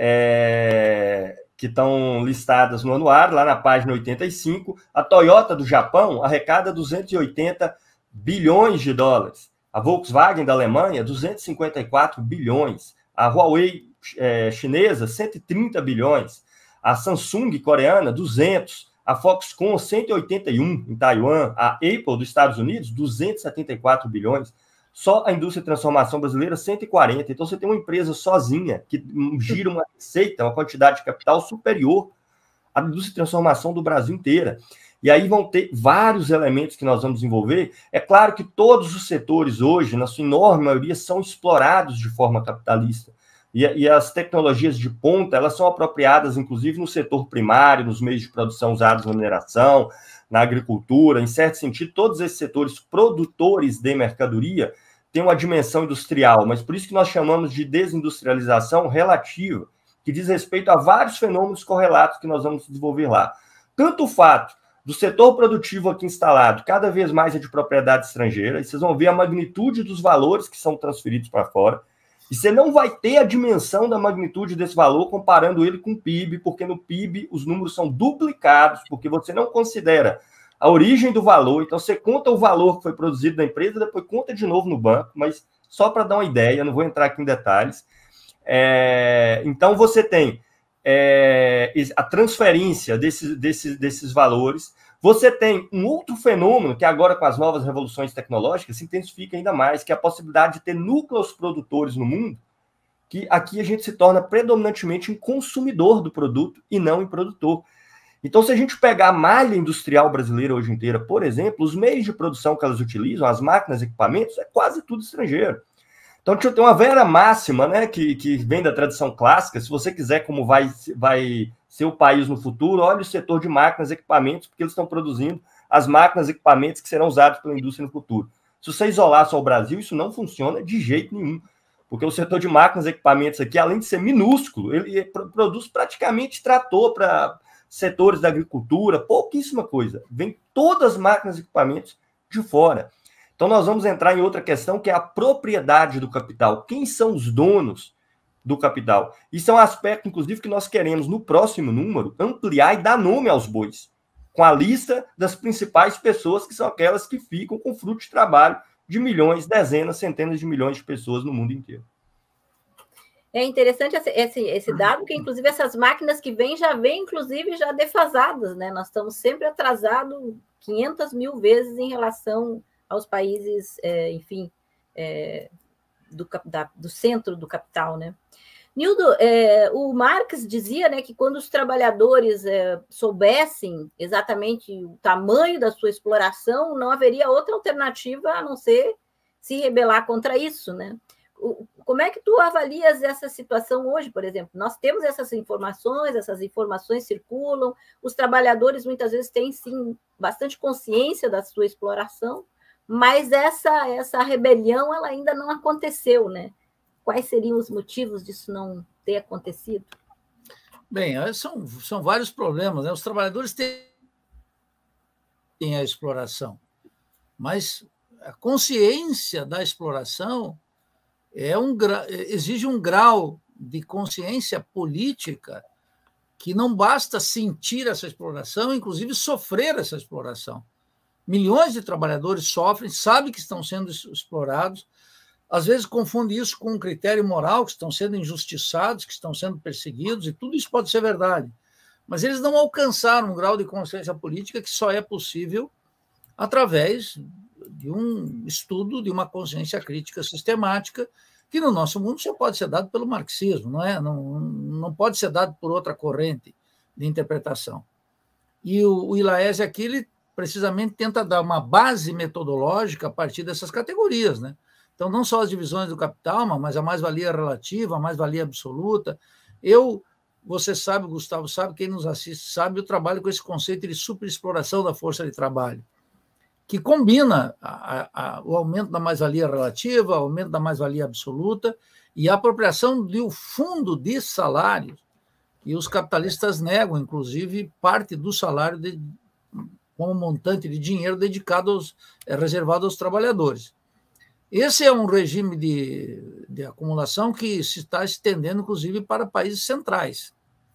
que estão listadas no anuário, lá na página 85. A Toyota do Japão arrecada 280 bilhões de dólares. A Volkswagen da Alemanha, 254 bilhões. A Huawei chinesa, 130 bilhões. A Samsung coreana, 200. A Foxconn, 181 em Taiwan. A Apple dos Estados Unidos, 274 bilhões. Só a indústria de transformação brasileira, 140. Então, você tem uma empresa sozinha que gira uma receita, uma quantidade de capital superior à indústria de transformação do Brasil inteira. E aí vão ter vários elementos que nós vamos desenvolver. É claro que todos os setores hoje, na sua enorme maioria, são explorados de forma capitalista. E as tecnologias de ponta, elas são apropriadas, inclusive, no setor primário, nos meios de produção usados na mineração, na agricultura, em certo sentido, todos esses setores produtores de mercadoria têm uma dimensão industrial, mas por isso que nós chamamos de desindustrialização relativa, que diz respeito a vários fenômenos correlatos que nós vamos desenvolver lá. Tanto o fato do setor produtivo aqui instalado cada vez mais é de propriedade estrangeira, e vocês vão ver a magnitude dos valores que são transferidos para fora, e você não vai ter a dimensão da magnitude desse valor comparando ele com o PIB, porque no PIB os números são duplicados, porque você não considera a origem do valor, então você conta o valor que foi produzido na empresa, depois conta de novo no banco, mas só para dar uma ideia, não vou entrar aqui em detalhes. Então você tem a transferência desses valores. Você tem um outro fenômeno que agora com as novas revoluções tecnológicas se intensifica ainda mais, que é a possibilidade de ter núcleos produtores no mundo, que aqui a gente se torna predominantemente em consumidor do produto e não em produtor. Então, se a gente pegar a malha industrial brasileira hoje inteira, por exemplo, os meios de produção que elas utilizam, as máquinas, equipamentos, é quase tudo estrangeiro. Então, tem uma velha máxima, né, que vem da tradição clássica: se você quiser como vai ser o país no futuro, olha o setor de máquinas e equipamentos, porque eles estão produzindo as máquinas e equipamentos que serão usados pela indústria no futuro. Se você isolar só o Brasil, isso não funciona de jeito nenhum, porque o setor de máquinas e equipamentos aqui, além de ser minúsculo, ele produz praticamente trator para setores da agricultura, pouquíssima coisa. Vem todas as máquinas e equipamentos de fora. Então, nós vamos entrar em outra questão, que é a propriedade do capital. Quem são os donos do capital? Isso é um aspecto, inclusive, que nós queremos, no próximo número, ampliar e dar nome aos bois, com a lista das principais pessoas, que são aquelas que ficam com fruto de trabalho de milhões, dezenas, centenas de milhões de pessoas no mundo inteiro. É interessante esse dado, que inclusive essas máquinas que vêm já vêm, inclusive, já defasadas, né? Nós estamos sempre atrasados 500 mil vezes em relação aos países, enfim, do centro do capital, né? Nildo, o Marx dizia, né, que quando os trabalhadores soubessem exatamente o tamanho da sua exploração, não haveria outra alternativa a não ser se rebelar contra isso, né? Como é que tu avalias essa situação hoje, por exemplo? Nós temos essas informações circulam, os trabalhadores muitas vezes têm, sim, bastante consciência da sua exploração, mas essa rebelião ela ainda não aconteceu, né? Quais seriam os motivos disso não ter acontecido? Bem, são vários problemas, né? Os trabalhadores têm a exploração, mas a consciência da exploração exige um grau de consciência política que não basta sentir essa exploração, inclusive sofrer essa exploração. Milhões de trabalhadores sofrem, sabem que estão sendo explorados, às vezes confundem isso com um critério moral, que estão sendo injustiçados, que estão sendo perseguidos, e tudo isso pode ser verdade. Mas eles não alcançaram um grau de consciência política que só é possível através de um estudo, de uma consciência crítica sistemática, que no nosso mundo só pode ser dado pelo marxismo, não pode ser dado por outra corrente de interpretação. E o Ilaese aqui, ele precisamente tenta dar uma base metodológica a partir dessas categorias, né? Então, não só as divisões do capital, mas a mais-valia relativa, a mais-valia absoluta. Você sabe, o Gustavo sabe, quem nos assiste sabe, eu trabalho com esse conceito de superexploração da força de trabalho, que combina o aumento da mais-valia relativa, o aumento da mais-valia absoluta e a apropriação do fundo de salários, e os capitalistas negam, inclusive, parte do salário como montante de dinheiro reservado aos trabalhadores. Esse é um regime de acumulação que se está estendendo, inclusive, para países centrais.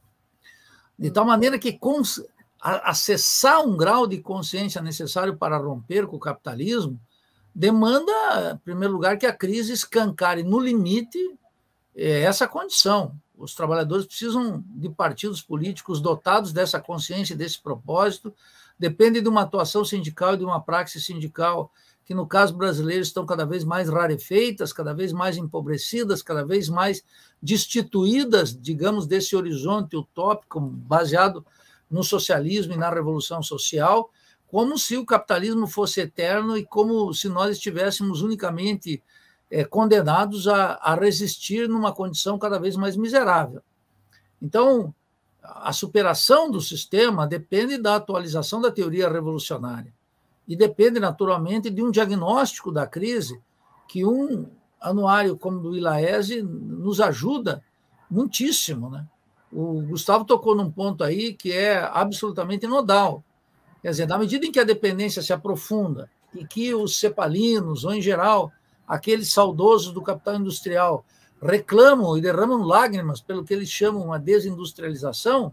De tal maneira que acessar um grau de consciência necessário para romper com o capitalismo demanda, em primeiro lugar, que a crise escancare no limite essa condição. Os trabalhadores precisam de partidos políticos dotados dessa consciência e desse propósito. Depende de uma atuação sindical e de uma praxis sindical que, no caso brasileiro, estão cada vez mais rarefeitas, cada vez mais empobrecidas, cada vez mais destituídas, digamos, desse horizonte utópico baseado no socialismo e na revolução social, como se o capitalismo fosse eterno e como se nós estivéssemos unicamente condenados a resistir numa condição cada vez mais miserável. Então, a superação do sistema depende da atualização da teoria revolucionária e depende, naturalmente, de um diagnóstico da crise que um anuário como o do ILAESE nos ajuda muitíssimo, né? O Gustavo tocou num ponto aí que é absolutamente nodal. Quer dizer, na medida em que a dependência se aprofunda e que os cepalinos, ou em geral, aqueles saudosos do capital industrial, reclamam e derramam lágrimas pelo que eles chamam uma desindustrialização,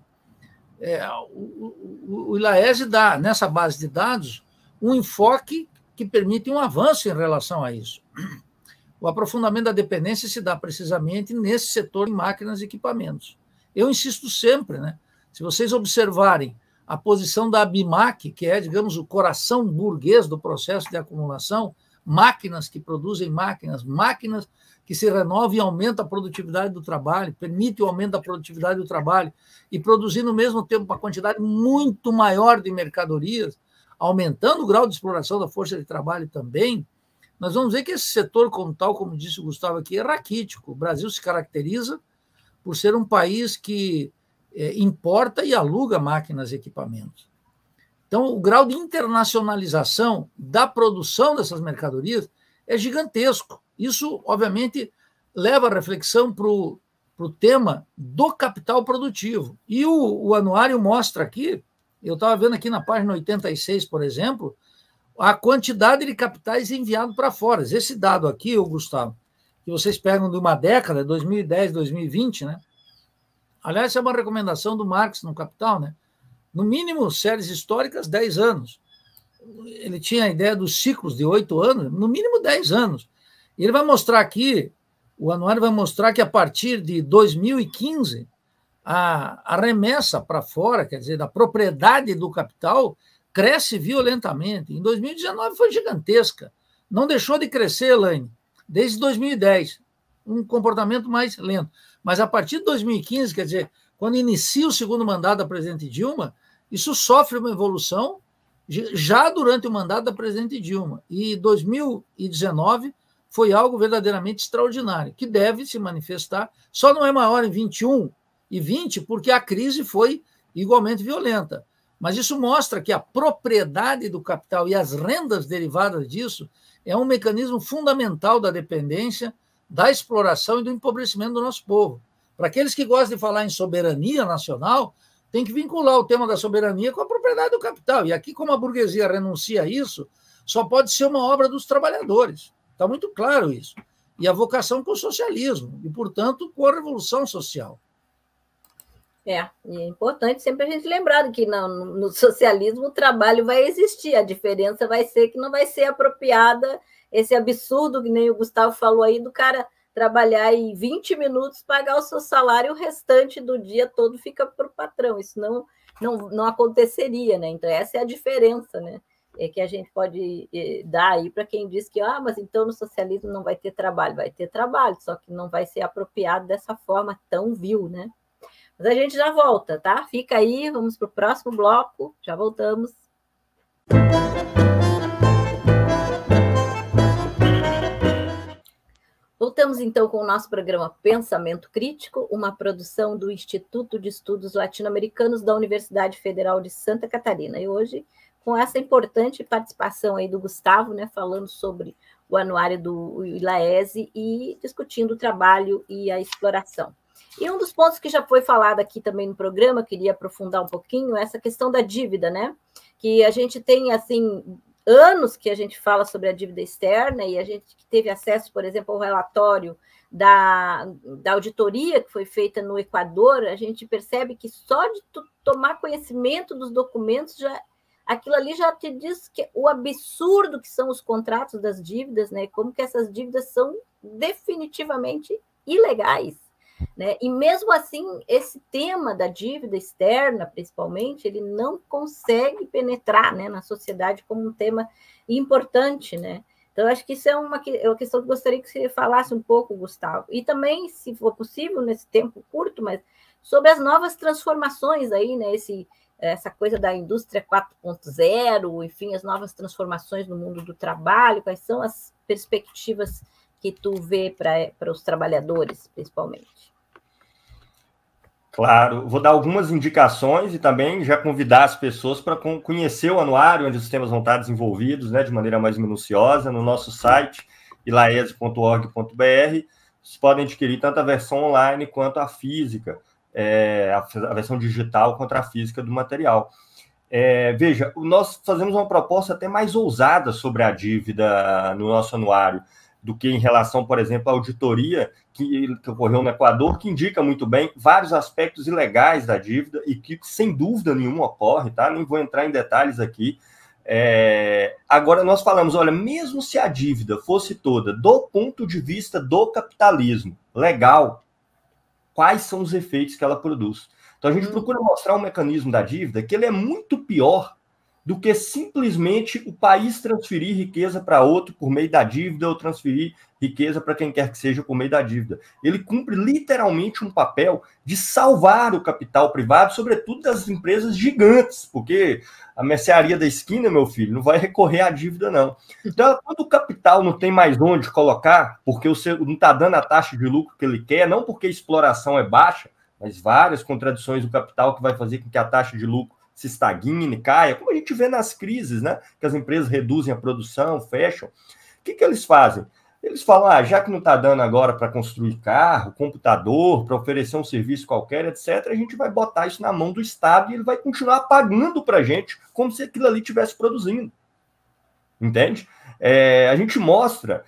o ILAESE dá, nessa base de dados, um enfoque que permite um avanço em relação a isso. O aprofundamento da dependência se dá precisamente nesse setor de máquinas e equipamentos. Eu insisto sempre, né? Se vocês observarem a posição da ABIMAQ, que é, digamos, o coração burguês do processo de acumulação, máquinas que produzem máquinas que se renovam e aumentam a produtividade do trabalho, permite o aumento da produtividade do trabalho e produzir no mesmo tempo uma quantidade muito maior de mercadorias, aumentando o grau de exploração da força de trabalho também, nós vamos ver que esse setor, como tal, como disse o Gustavo aqui, é raquítico. O Brasil se caracteriza por ser um país que importa e aluga máquinas e equipamentos. Então, o grau de internacionalização da produção dessas mercadorias é gigantesco. Isso, obviamente, leva a reflexão para o tema do capital produtivo. E o anuário mostra aqui, eu estava vendo aqui na página 86, por exemplo, a quantidade de capitais enviados para fora. Esse dado aqui, Gustavo, que vocês pegam de uma década, 2010, 2020, né? Aliás, essa é uma recomendação do Marx no Capital, né? No mínimo, séries históricas, 10 anos. Ele tinha a ideia dos ciclos de 8 anos, no mínimo 10 anos. E ele vai mostrar aqui, o anuário vai mostrar que a partir de 2015, a remessa para fora, quer dizer, da propriedade do capital, cresce violentamente. Em 2019 foi gigantesca. Não deixou de crescer, Elaine, desde 2010. Um comportamento mais lento. Mas a partir de 2015, quer dizer, quando inicia o segundo mandato da presidente Dilma, isso sofre uma evolução já durante o mandato da presidente Dilma. E 2019 foi algo verdadeiramente extraordinário, que deve se manifestar, só não é maior em 21 e 20, porque a crise foi igualmente violenta. Mas isso mostra que a propriedade do capital e as rendas derivadas disso é um mecanismo fundamental da dependência, da exploração e do empobrecimento do nosso povo. Para aqueles que gostam de falar em soberania nacional, tem que vincular o tema da soberania com a propriedade do capital. E aqui, como a burguesia renuncia a isso, só pode ser uma obra dos trabalhadores. Está muito claro isso. E a vocação com o socialismo, e, portanto, com a revolução social. E é importante sempre a gente lembrar que no socialismo o trabalho vai existir, a diferença vai ser que não vai ser apropriada esse absurdo, que nem o Gustavo falou aí, do cara trabalhar em 20 minutos, pagar o seu salário, o restante do dia todo fica para o patrão. Isso não aconteceria, né? Então, essa é a diferença, né? Que a gente pode dar aí para quem diz que, mas então no socialismo não vai ter trabalho. Vai ter trabalho, só que não vai ser apropriado dessa forma tão vil, né? Mas a gente já volta, tá? Fica aí, vamos para o próximo bloco, já voltamos. Voltamos, então, com o nosso programa Pensamento Crítico, uma produção do Instituto de Estudos Latino-Americanos da Universidade Federal de Santa Catarina. E hoje, com essa importante participação aí do Gustavo, né, falando sobre o anuário do ILAESE e discutindo o trabalho e a exploração. E um dos pontos que já foi falado aqui também no programa, queria aprofundar um pouquinho, é essa questão da dívida, né? Que a gente tem, assim, anos que a gente fala sobre a dívida externa, e a gente teve acesso, por exemplo, ao relatório da auditoria que foi feita no Equador, a gente percebe que só de tomar conhecimento dos documentos, aquilo ali já te diz que o absurdo que são os contratos das dívidas, né? Como que essas dívidas são definitivamente ilegais, né? E mesmo assim, esse tema da dívida externa, principalmente, ele não consegue penetrar, né, na sociedade como um tema importante, né? Então, acho que isso é uma questão que gostaria que você falasse um pouco, Gustavo. E também, se for possível, nesse tempo curto, mas sobre as novas transformações aí, né? Essa coisa da indústria 4.0, enfim, as novas transformações no mundo do trabalho, quais são as perspectivas que tu vê para os trabalhadores, principalmente? Claro, vou dar algumas indicações e também já convidar as pessoas para conhecer o anuário, onde os temas vão estar desenvolvidos, né, de maneira mais minuciosa, no nosso site, ilaese.org.br. Vocês podem adquirir tanto a versão online quanto a física, a versão digital quanto a física do material. Veja, nós fazemos uma proposta até mais ousada sobre a dívida no nosso anuário, do que em relação, por exemplo, à auditoria que ocorreu no Equador, que indica muito bem vários aspectos ilegais da dívida e que, sem dúvida nenhuma, ocorre, tá? Nem vou entrar em detalhes aqui. Agora, nós falamos, olha, mesmo se a dívida fosse toda do ponto de vista do capitalismo legal, quais são os efeitos que ela produz? Então, a gente procura mostrar um mecanismo da dívida que ele é muito pior do que simplesmente o país transferir riqueza para outro por meio da dívida ou transferir riqueza para quem quer que seja por meio da dívida. Ele cumpre literalmente um papel de salvar o capital privado, sobretudo das empresas gigantes, porque a mercearia da esquina, meu filho, não vai recorrer à dívida, não. Então, quando o capital não tem mais onde colocar, porque não está dando a taxa de lucro que ele quer, não porque a exploração é baixa, mas várias contradições do capital que vai fazer com que a taxa de lucro se estagne, caia, como a gente vê nas crises, né? Que as empresas reduzem a produção, fecham. O que eles fazem? Eles falam, já que não está dando agora para construir carro, computador, para oferecer um serviço qualquer, etc., a gente vai botar isso na mão do Estado e ele vai continuar pagando para a gente como se aquilo ali estivesse produzindo. Entende? A gente mostra...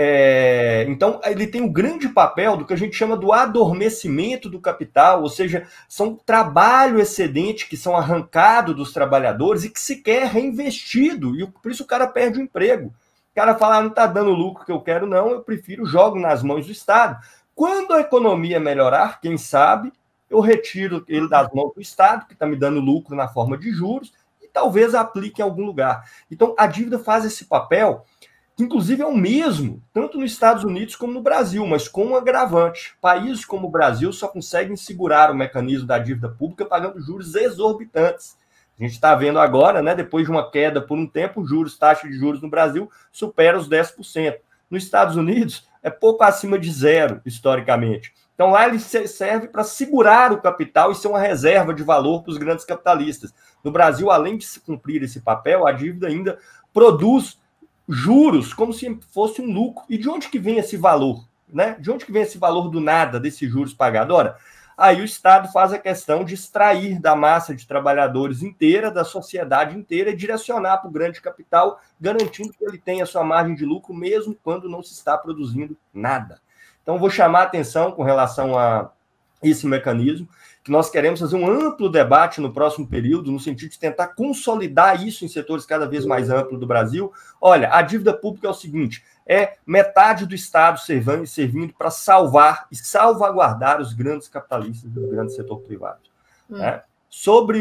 então, ele tem um grande papel do que a gente chama do adormecimento do capital, ou seja, são trabalho excedente que são arrancados dos trabalhadores e que sequer é reinvestido, e por isso o cara perde o emprego. O cara fala, não está dando o lucro que eu quero, não, eu prefiro jogo nas mãos do Estado. Quando a economia melhorar, quem sabe, eu retiro ele das mãos do Estado, que está me dando lucro na forma de juros, e talvez aplique em algum lugar. Então, a dívida faz esse papel, que inclusive é o mesmo, tanto nos Estados Unidos como no Brasil, mas com um agravante. Países como o Brasil só conseguem segurar o mecanismo da dívida pública pagando juros exorbitantes. A gente está vendo agora, né, depois de uma queda por um tempo, taxa de juros no Brasil supera os 10%. Nos Estados Unidos, é pouco acima de zero, historicamente. Então, lá ele serve para segurar o capital e ser uma reserva de valor para os grandes capitalistas. No Brasil, além de se cumprir esse papel, a dívida ainda produz juros como se fosse um lucro. E de onde que vem esse valor? Né? De onde que vem esse valor do nada, desses juros pagados? Ora, aí o Estado faz a questão de extrair da massa de trabalhadores inteira, da sociedade inteira, e direcionar para o grande capital, garantindo que ele tenha sua margem de lucro, mesmo quando não se está produzindo nada. Então, vou chamar a atenção com relação a esse mecanismo, que nós queremos fazer um amplo debate no próximo período, no sentido de tentar consolidar isso em setores cada vez mais amplos do Brasil. Olha, a dívida pública é o seguinte, é metade do Estado servindo para salvar e salvaguardar os grandes capitalistas do grande setor privado. Né? Sobre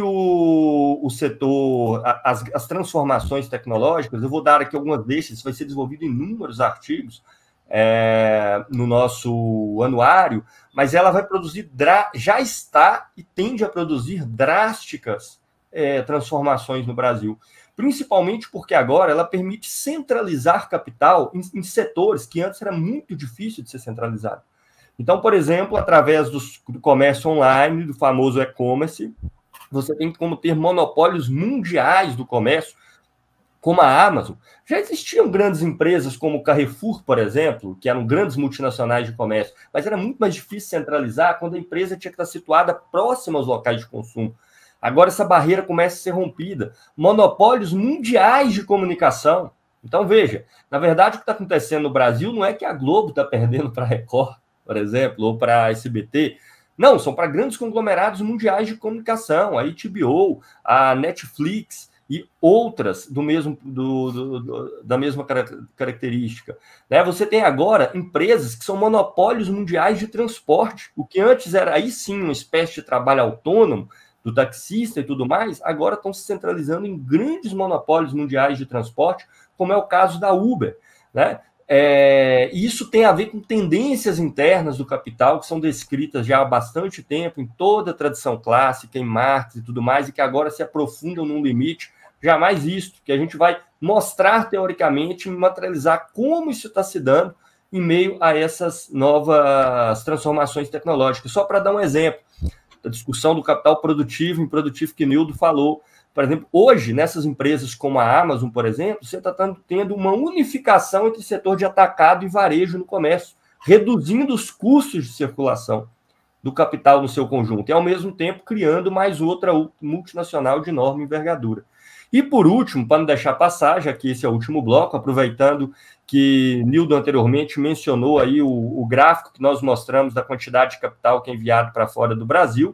o setor, as transformações tecnológicas, eu vou dar aqui algumas deixas, isso vai ser desenvolvido em inúmeros artigos, no nosso anuário, mas ela vai produzir, já está e tende a produzir drásticas transformações no Brasil, principalmente porque agora ela permite centralizar capital em setores que antes era muito difícil de ser centralizado. Então, por exemplo, através do comércio online, do famoso e-commerce, você tem como ter monopólios mundiais do comércio, como a Amazon. Já existiam grandes empresas como o Carrefour, por exemplo, que eram grandes multinacionais de comércio, mas era muito mais difícil centralizar quando a empresa tinha que estar situada próxima aos locais de consumo. Agora essa barreira começa a ser rompida. Monopólios mundiais de comunicação. Então, veja, na verdade o que está acontecendo no Brasil não é que a Globo está perdendo para a Record, por exemplo, ou para a SBT. Não, são para grandes conglomerados mundiais de comunicação, a HBO, a Netflix, e outras da mesma característica. Né? Você tem agora empresas que são monopólios mundiais de transporte, o que antes era aí sim uma espécie de trabalho autônomo do taxista e tudo mais, agora estão se centralizando em grandes monopólios mundiais de transporte, como é o caso da Uber. Né? E isso tem a ver com tendências internas do capital, que são descritas já há bastante tempo em toda a tradição clássica, em Marx e tudo mais, e que agora se aprofundam num limite jamais visto, que a gente vai mostrar teoricamente, materializar como isso está se dando em meio a essas novas transformações tecnológicas. Só para dar um exemplo, da discussão do capital produtivo, improdutivo que Nildo falou. Por exemplo, hoje, nessas empresas como a Amazon, por exemplo, você está tendo uma unificação entre setor de atacado e varejo no comércio, reduzindo os custos de circulação do capital no seu conjunto, e, ao mesmo tempo, criando mais outra multinacional de enorme envergadura. E, por último, para não deixar passar, já que esse é o último bloco, aproveitando que Nildo anteriormente mencionou aí o gráfico que nós mostramos da quantidade de capital que é enviado para fora do Brasil,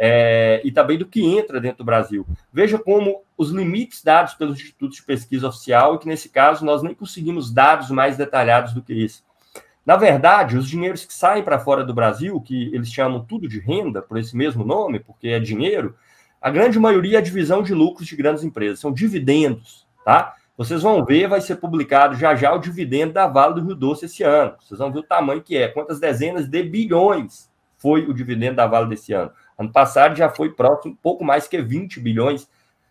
e também do que entra dentro do Brasil. Veja como os limites dados pelo Instituto de Pesquisa Oficial, e que, nesse caso, nós nem conseguimos dados mais detalhados do que esse. Na verdade, os dinheiros que saem para fora do Brasil, que eles chamam tudo de renda, por esse mesmo nome, porque é dinheiro, a grande maioria é a divisão de lucros de grandes empresas, são dividendos, tá? Vocês vão ver, vai ser publicado já o dividendo da Vale do Rio Doce esse ano. Vocês vão ver o tamanho que é, quantas dezenas de bilhões foi o dividendo da Vale desse ano. Ano passado já foi próximo, pouco mais que 20 bilhões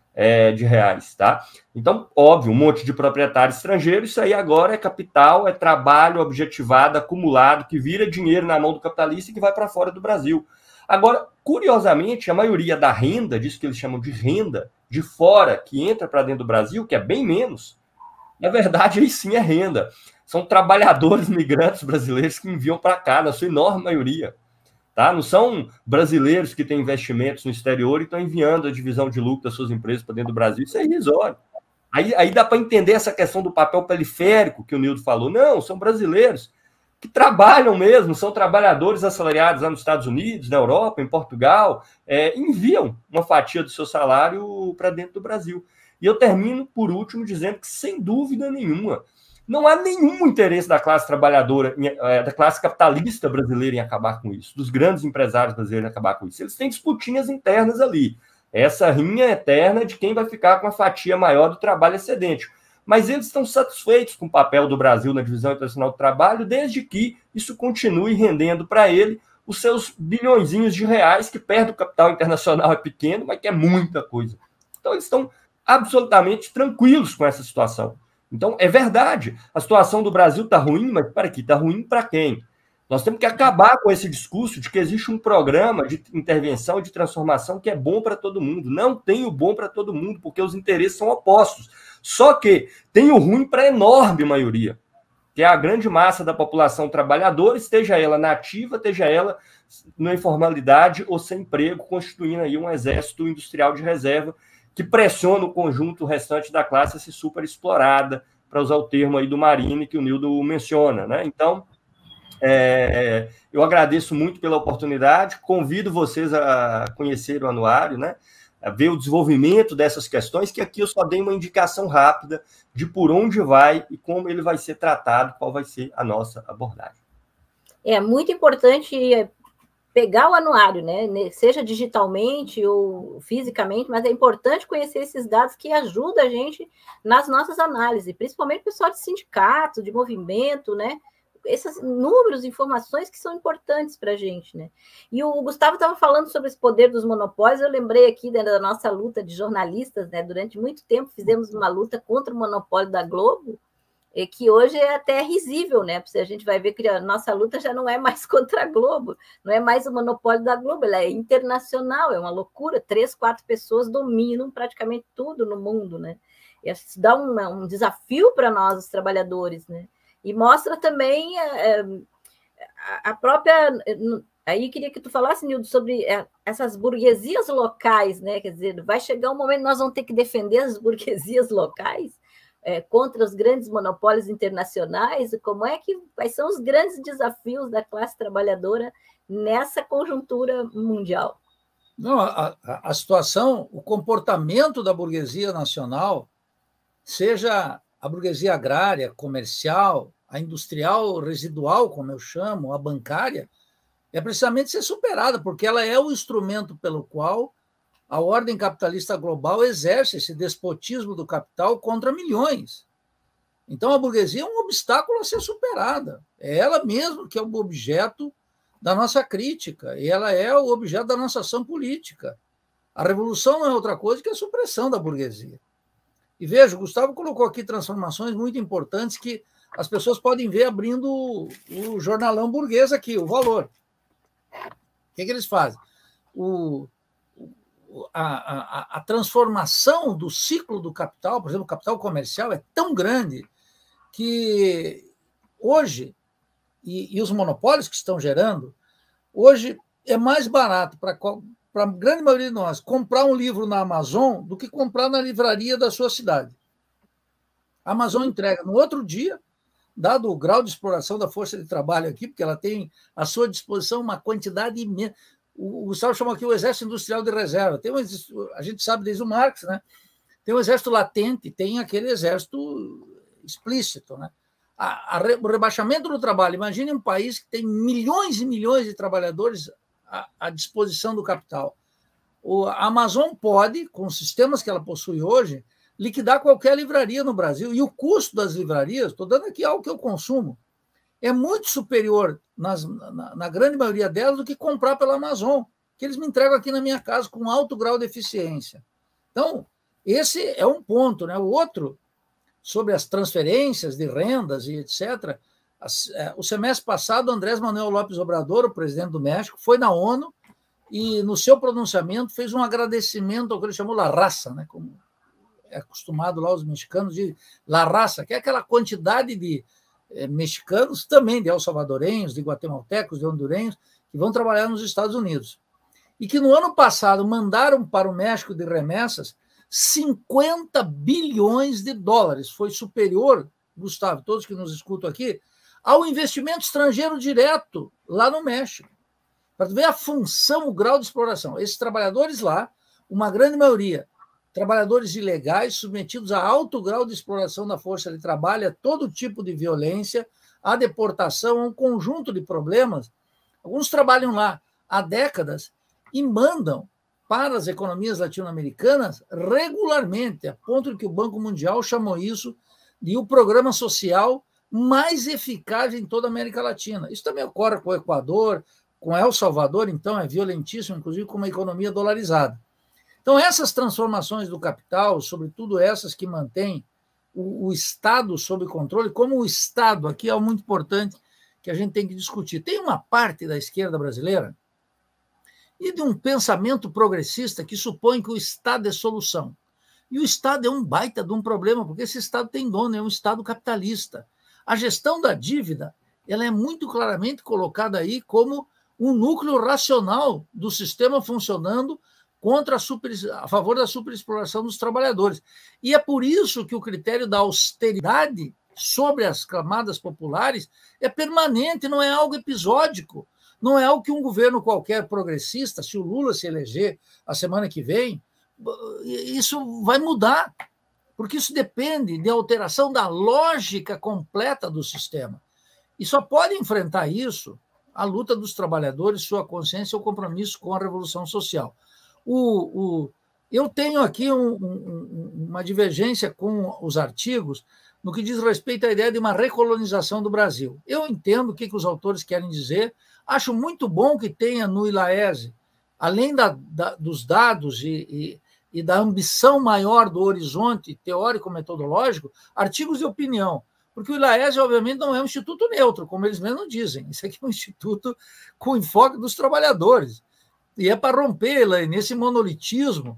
de reais, tá? Então, óbvio, um monte de proprietário estrangeiro, isso aí agora é capital, é trabalho objetivado, acumulado, que vira dinheiro na mão do capitalista e que vai para fora do Brasil. Agora, curiosamente, a maioria da renda, disso que eles chamam de renda, de fora, que entra para dentro do Brasil, que é bem menos, na verdade, aí sim é renda. São trabalhadores migrantes brasileiros que enviam para cá, na sua enorme maioria. Tá? Não são brasileiros que têm investimentos no exterior e estão enviando a divisão de lucro das suas empresas para dentro do Brasil. Isso é irrisório. Aí dá para entender essa questão do papel periférico que o Nildo falou. Não, são brasileiros que trabalham mesmo, são trabalhadores assalariados lá nos Estados Unidos, na Europa, em Portugal, enviam uma fatia do seu salário para dentro do Brasil. E eu termino, por último, dizendo que, sem dúvida nenhuma, não há nenhum interesse da classe trabalhadora, da classe capitalista brasileira em acabar com isso, dos grandes empresários brasileiros em acabar com isso. Eles têm disputinhas internas ali. Essa rinha eterna de quem vai ficar com a fatia maior do trabalho excedente. Mas eles estão satisfeitos com o papel do Brasil na divisão internacional do trabalho, desde que isso continue rendendo para ele os seus bilhõezinhos de reais, que perto do capital internacional é pequeno, mas que é muita coisa. Então, eles estão absolutamente tranquilos com essa situação. Então, é verdade, a situação do Brasil está ruim, mas para aqui, está ruim para quem? Nós temos que acabar com esse discurso de que existe um programa de intervenção e de transformação que é bom para todo mundo. Não tem o bom para todo mundo, porque os interesses são opostos. Só que tem o ruim para a enorme maioria, que é a grande massa da população trabalhadora, esteja ela nativa, esteja ela na informalidade ou sem emprego, constituindo aí um exército industrial de reserva que pressiona o conjunto restante da classe a ser super explorada, para usar o termo aí do Marini que o Nildo menciona, né? Então, eu agradeço muito pela oportunidade, convido vocês a conhecer o anuário, né? A ver o desenvolvimento dessas questões, que aqui eu só dei uma indicação rápida de por onde vai e como ele vai ser tratado, qual vai ser a nossa abordagem. É muito importante pegar o anuário, né? Seja digitalmente ou fisicamente, mas é importante conhecer esses dados que ajudam a gente nas nossas análises, principalmente o pessoal de sindicato, de movimento, né? Esses números, informações que são importantes para a gente, né? E o Gustavo estava falando sobre esse poder dos monopólios, eu lembrei aqui da nossa luta de jornalistas, né? Durante muito tempo fizemos uma luta contra o monopólio da Globo, que hoje é até risível, né? Porque a gente vai ver que a nossa luta já não é mais contra a Globo, não é mais o monopólio da Globo, ela é internacional, é uma loucura, 3, 4 pessoas dominam praticamente tudo no mundo, né? Isso dá um desafio para nós, os trabalhadores, né? E mostra também a própria... Aí queria que tu falasse, Nildo, sobre essas burguesias locais, né? Quer dizer, vai chegar um momento que nós vamos ter que defender as burguesias locais contra os grandes monopólios internacionais. Quais são os grandes desafios da classe trabalhadora nessa conjuntura mundial? Não, a situação, o comportamento da burguesia nacional, seja a burguesia agrária, comercial, a industrial residual, como eu chamo, a bancária, é precisamente ser superada, porque ela é o instrumento pelo qual a ordem capitalista global exerce esse despotismo do capital contra milhões. Então, a burguesia é um obstáculo a ser superada. É ela mesma que é o objeto da nossa crítica, e ela é o objeto da nossa ação política. A revolução não é outra coisa que a supressão da burguesia. E veja, o Gustavo colocou aqui transformações muito importantes que as pessoas podem ver abrindo o jornalão burguês aqui, o Valor. O que eles fazem? a transformação do ciclo do capital, por exemplo, o capital comercial é tão grande que hoje, e os monopólios que estão gerando, hoje é mais barato para a grande maioria de nós comprar um livro na Amazon do que comprar na livraria da sua cidade. A Amazon entrega no outro dia, dado o grau de exploração da força de trabalho aqui, porque ela tem à sua disposição uma quantidade imensa. O Gustavo chamou aqui o exército industrial de reserva. A gente sabe desde o Marx, né? Tem o exército latente, tem aquele exército explícito, né? O rebaixamento do trabalho. Imagine um país que tem milhões e milhões de trabalhadores à disposição do capital. A Amazon pode, com os sistemas que ela possui hoje, liquidar qualquer livraria no Brasil. E o custo das livrarias, estou dando aqui algo que eu consumo, é muito superior, na grande maioria delas, do que comprar pela Amazon, que eles me entregam aqui na minha casa com alto grau de eficiência. Então, esse é um ponto, né? O outro, sobre as transferências de rendas e etc., o semestre passado, Andrés Manuel López Obrador, o presidente do México, foi na ONU e, no seu pronunciamento, fez um agradecimento ao que ele chamou La Raza, né? Como é acostumado lá os mexicanos de La Raza, que é aquela quantidade de mexicanos, também de el-salvadorenhos, de guatemaltecos, de hondurenhos, que vão trabalhar nos Estados Unidos. E que no ano passado mandaram para o México de remessas 50 bilhões de dólares. Foi superior, Gustavo, todos que nos escutam aqui, ao investimento estrangeiro direto lá no México. Para ver a função, o grau de exploração. Esses trabalhadores lá, uma grande maioria, trabalhadores ilegais, submetidos a alto grau de exploração da força de trabalho, a todo tipo de violência, a deportação, a um conjunto de problemas. Alguns trabalham lá há décadas e mandam para as economias latino-americanas regularmente, a ponto de que o Banco Mundial chamou isso de o programa social mais eficaz em toda a América Latina. Isso também ocorre com o Equador, com El Salvador, então é violentíssimo, inclusive com uma economia dolarizada. Então, essas transformações do capital, sobretudo essas que mantêm o Estado sob controle, como o Estado, aqui é muito importante que a gente tem que discutir. Tem uma parte da esquerda brasileira e de um pensamento progressista que supõe que o Estado é solução. E o Estado é um baita de um problema, porque esse Estado tem dono, é um Estado capitalista. A gestão da dívida, ela é muito claramente colocada aí como um núcleo racional do sistema funcionando a favor da superexploração dos trabalhadores. E é por isso que o critério da austeridade sobre as camadas populares é permanente, não é algo episódico, não é algo que um governo qualquer progressista, se o Lula se eleger a semana que vem, isso vai mudar, porque isso depende de alteração da lógica completa do sistema. E só pode enfrentar isso a luta dos trabalhadores, sua consciência e o compromisso com a revolução social. Eu tenho aqui uma divergência com os artigos no que diz respeito à ideia de uma recolonização do Brasil. Eu entendo o que os autores querem dizer, acho muito bom que tenha no ILAESE, além dos dados e da ambição maior do horizonte teórico-metodológico, artigos de opinião, porque o ILAESE, obviamente, não é um instituto neutro, como eles mesmos dizem, isso aqui é um instituto com enfoque dos trabalhadores. E é para romper nesse monolitismo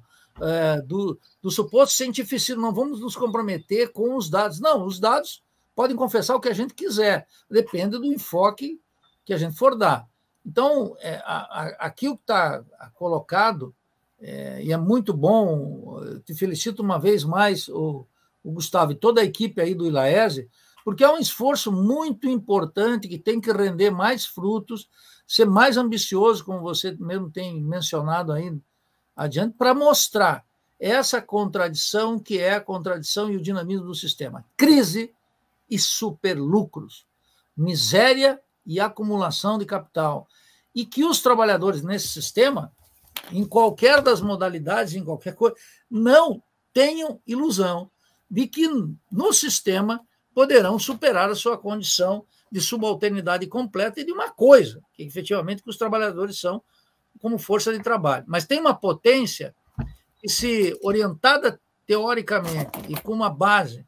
do suposto cientificismo. Não vamos nos comprometer com os dados. Não, os dados podem confessar o que a gente quiser, depende do enfoque que a gente for dar. Então, aqui o que está colocado, e é muito bom, te felicito uma vez mais, o Gustavo e toda a equipe aí do ILAESE, porque é um esforço muito importante que tem que render mais frutos, ser mais ambicioso, como você mesmo tem mencionado aí adiante, para mostrar essa contradição que é a contradição e o dinamismo do sistema. Crise e superlucros, miséria e acumulação de capital. E que os trabalhadores nesse sistema, em qualquer das modalidades, em qualquer coisa, não tenham ilusão de que no sistema poderão superar a sua condição de subalternidade completa e de uma coisa, que efetivamente que os trabalhadores são como força de trabalho. Mas tem uma potência que, se orientada teoricamente e com uma base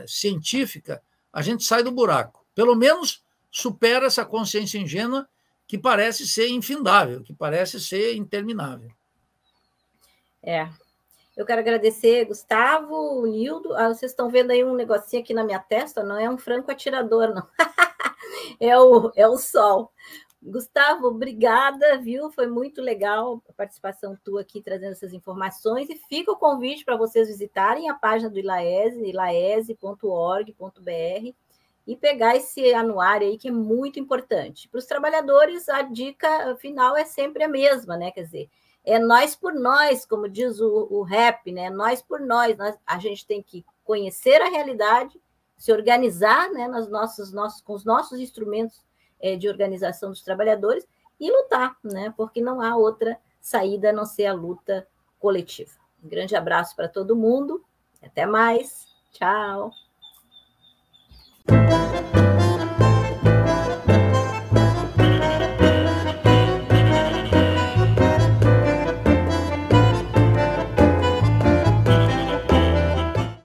científica, a gente sai do buraco. Pelo menos supera essa consciência ingênua que parece ser infindável, que parece ser interminável. Eu quero agradecer, Gustavo, Nildo. Vocês estão vendo aí um negocinho aqui na minha testa? Não é um franco atirador, não. É o sol. Gustavo, obrigada, viu? Foi muito legal a participação tua aqui, trazendo essas informações. E fica o convite para vocês visitarem a página do ILAESE, ilaese.org.br, e pegar esse anuário aí, que é muito importante. Para os trabalhadores, a dica final é sempre a mesma, né? Quer dizer, é nós por nós, como diz o rap, né? Nós por nós. A gente tem que conhecer a realidade, se organizar, né, com os nossos instrumentos de organização dos trabalhadores e lutar, né? Porque não há outra saída a não ser a luta coletiva. Um grande abraço para todo mundo. Até mais. Tchau.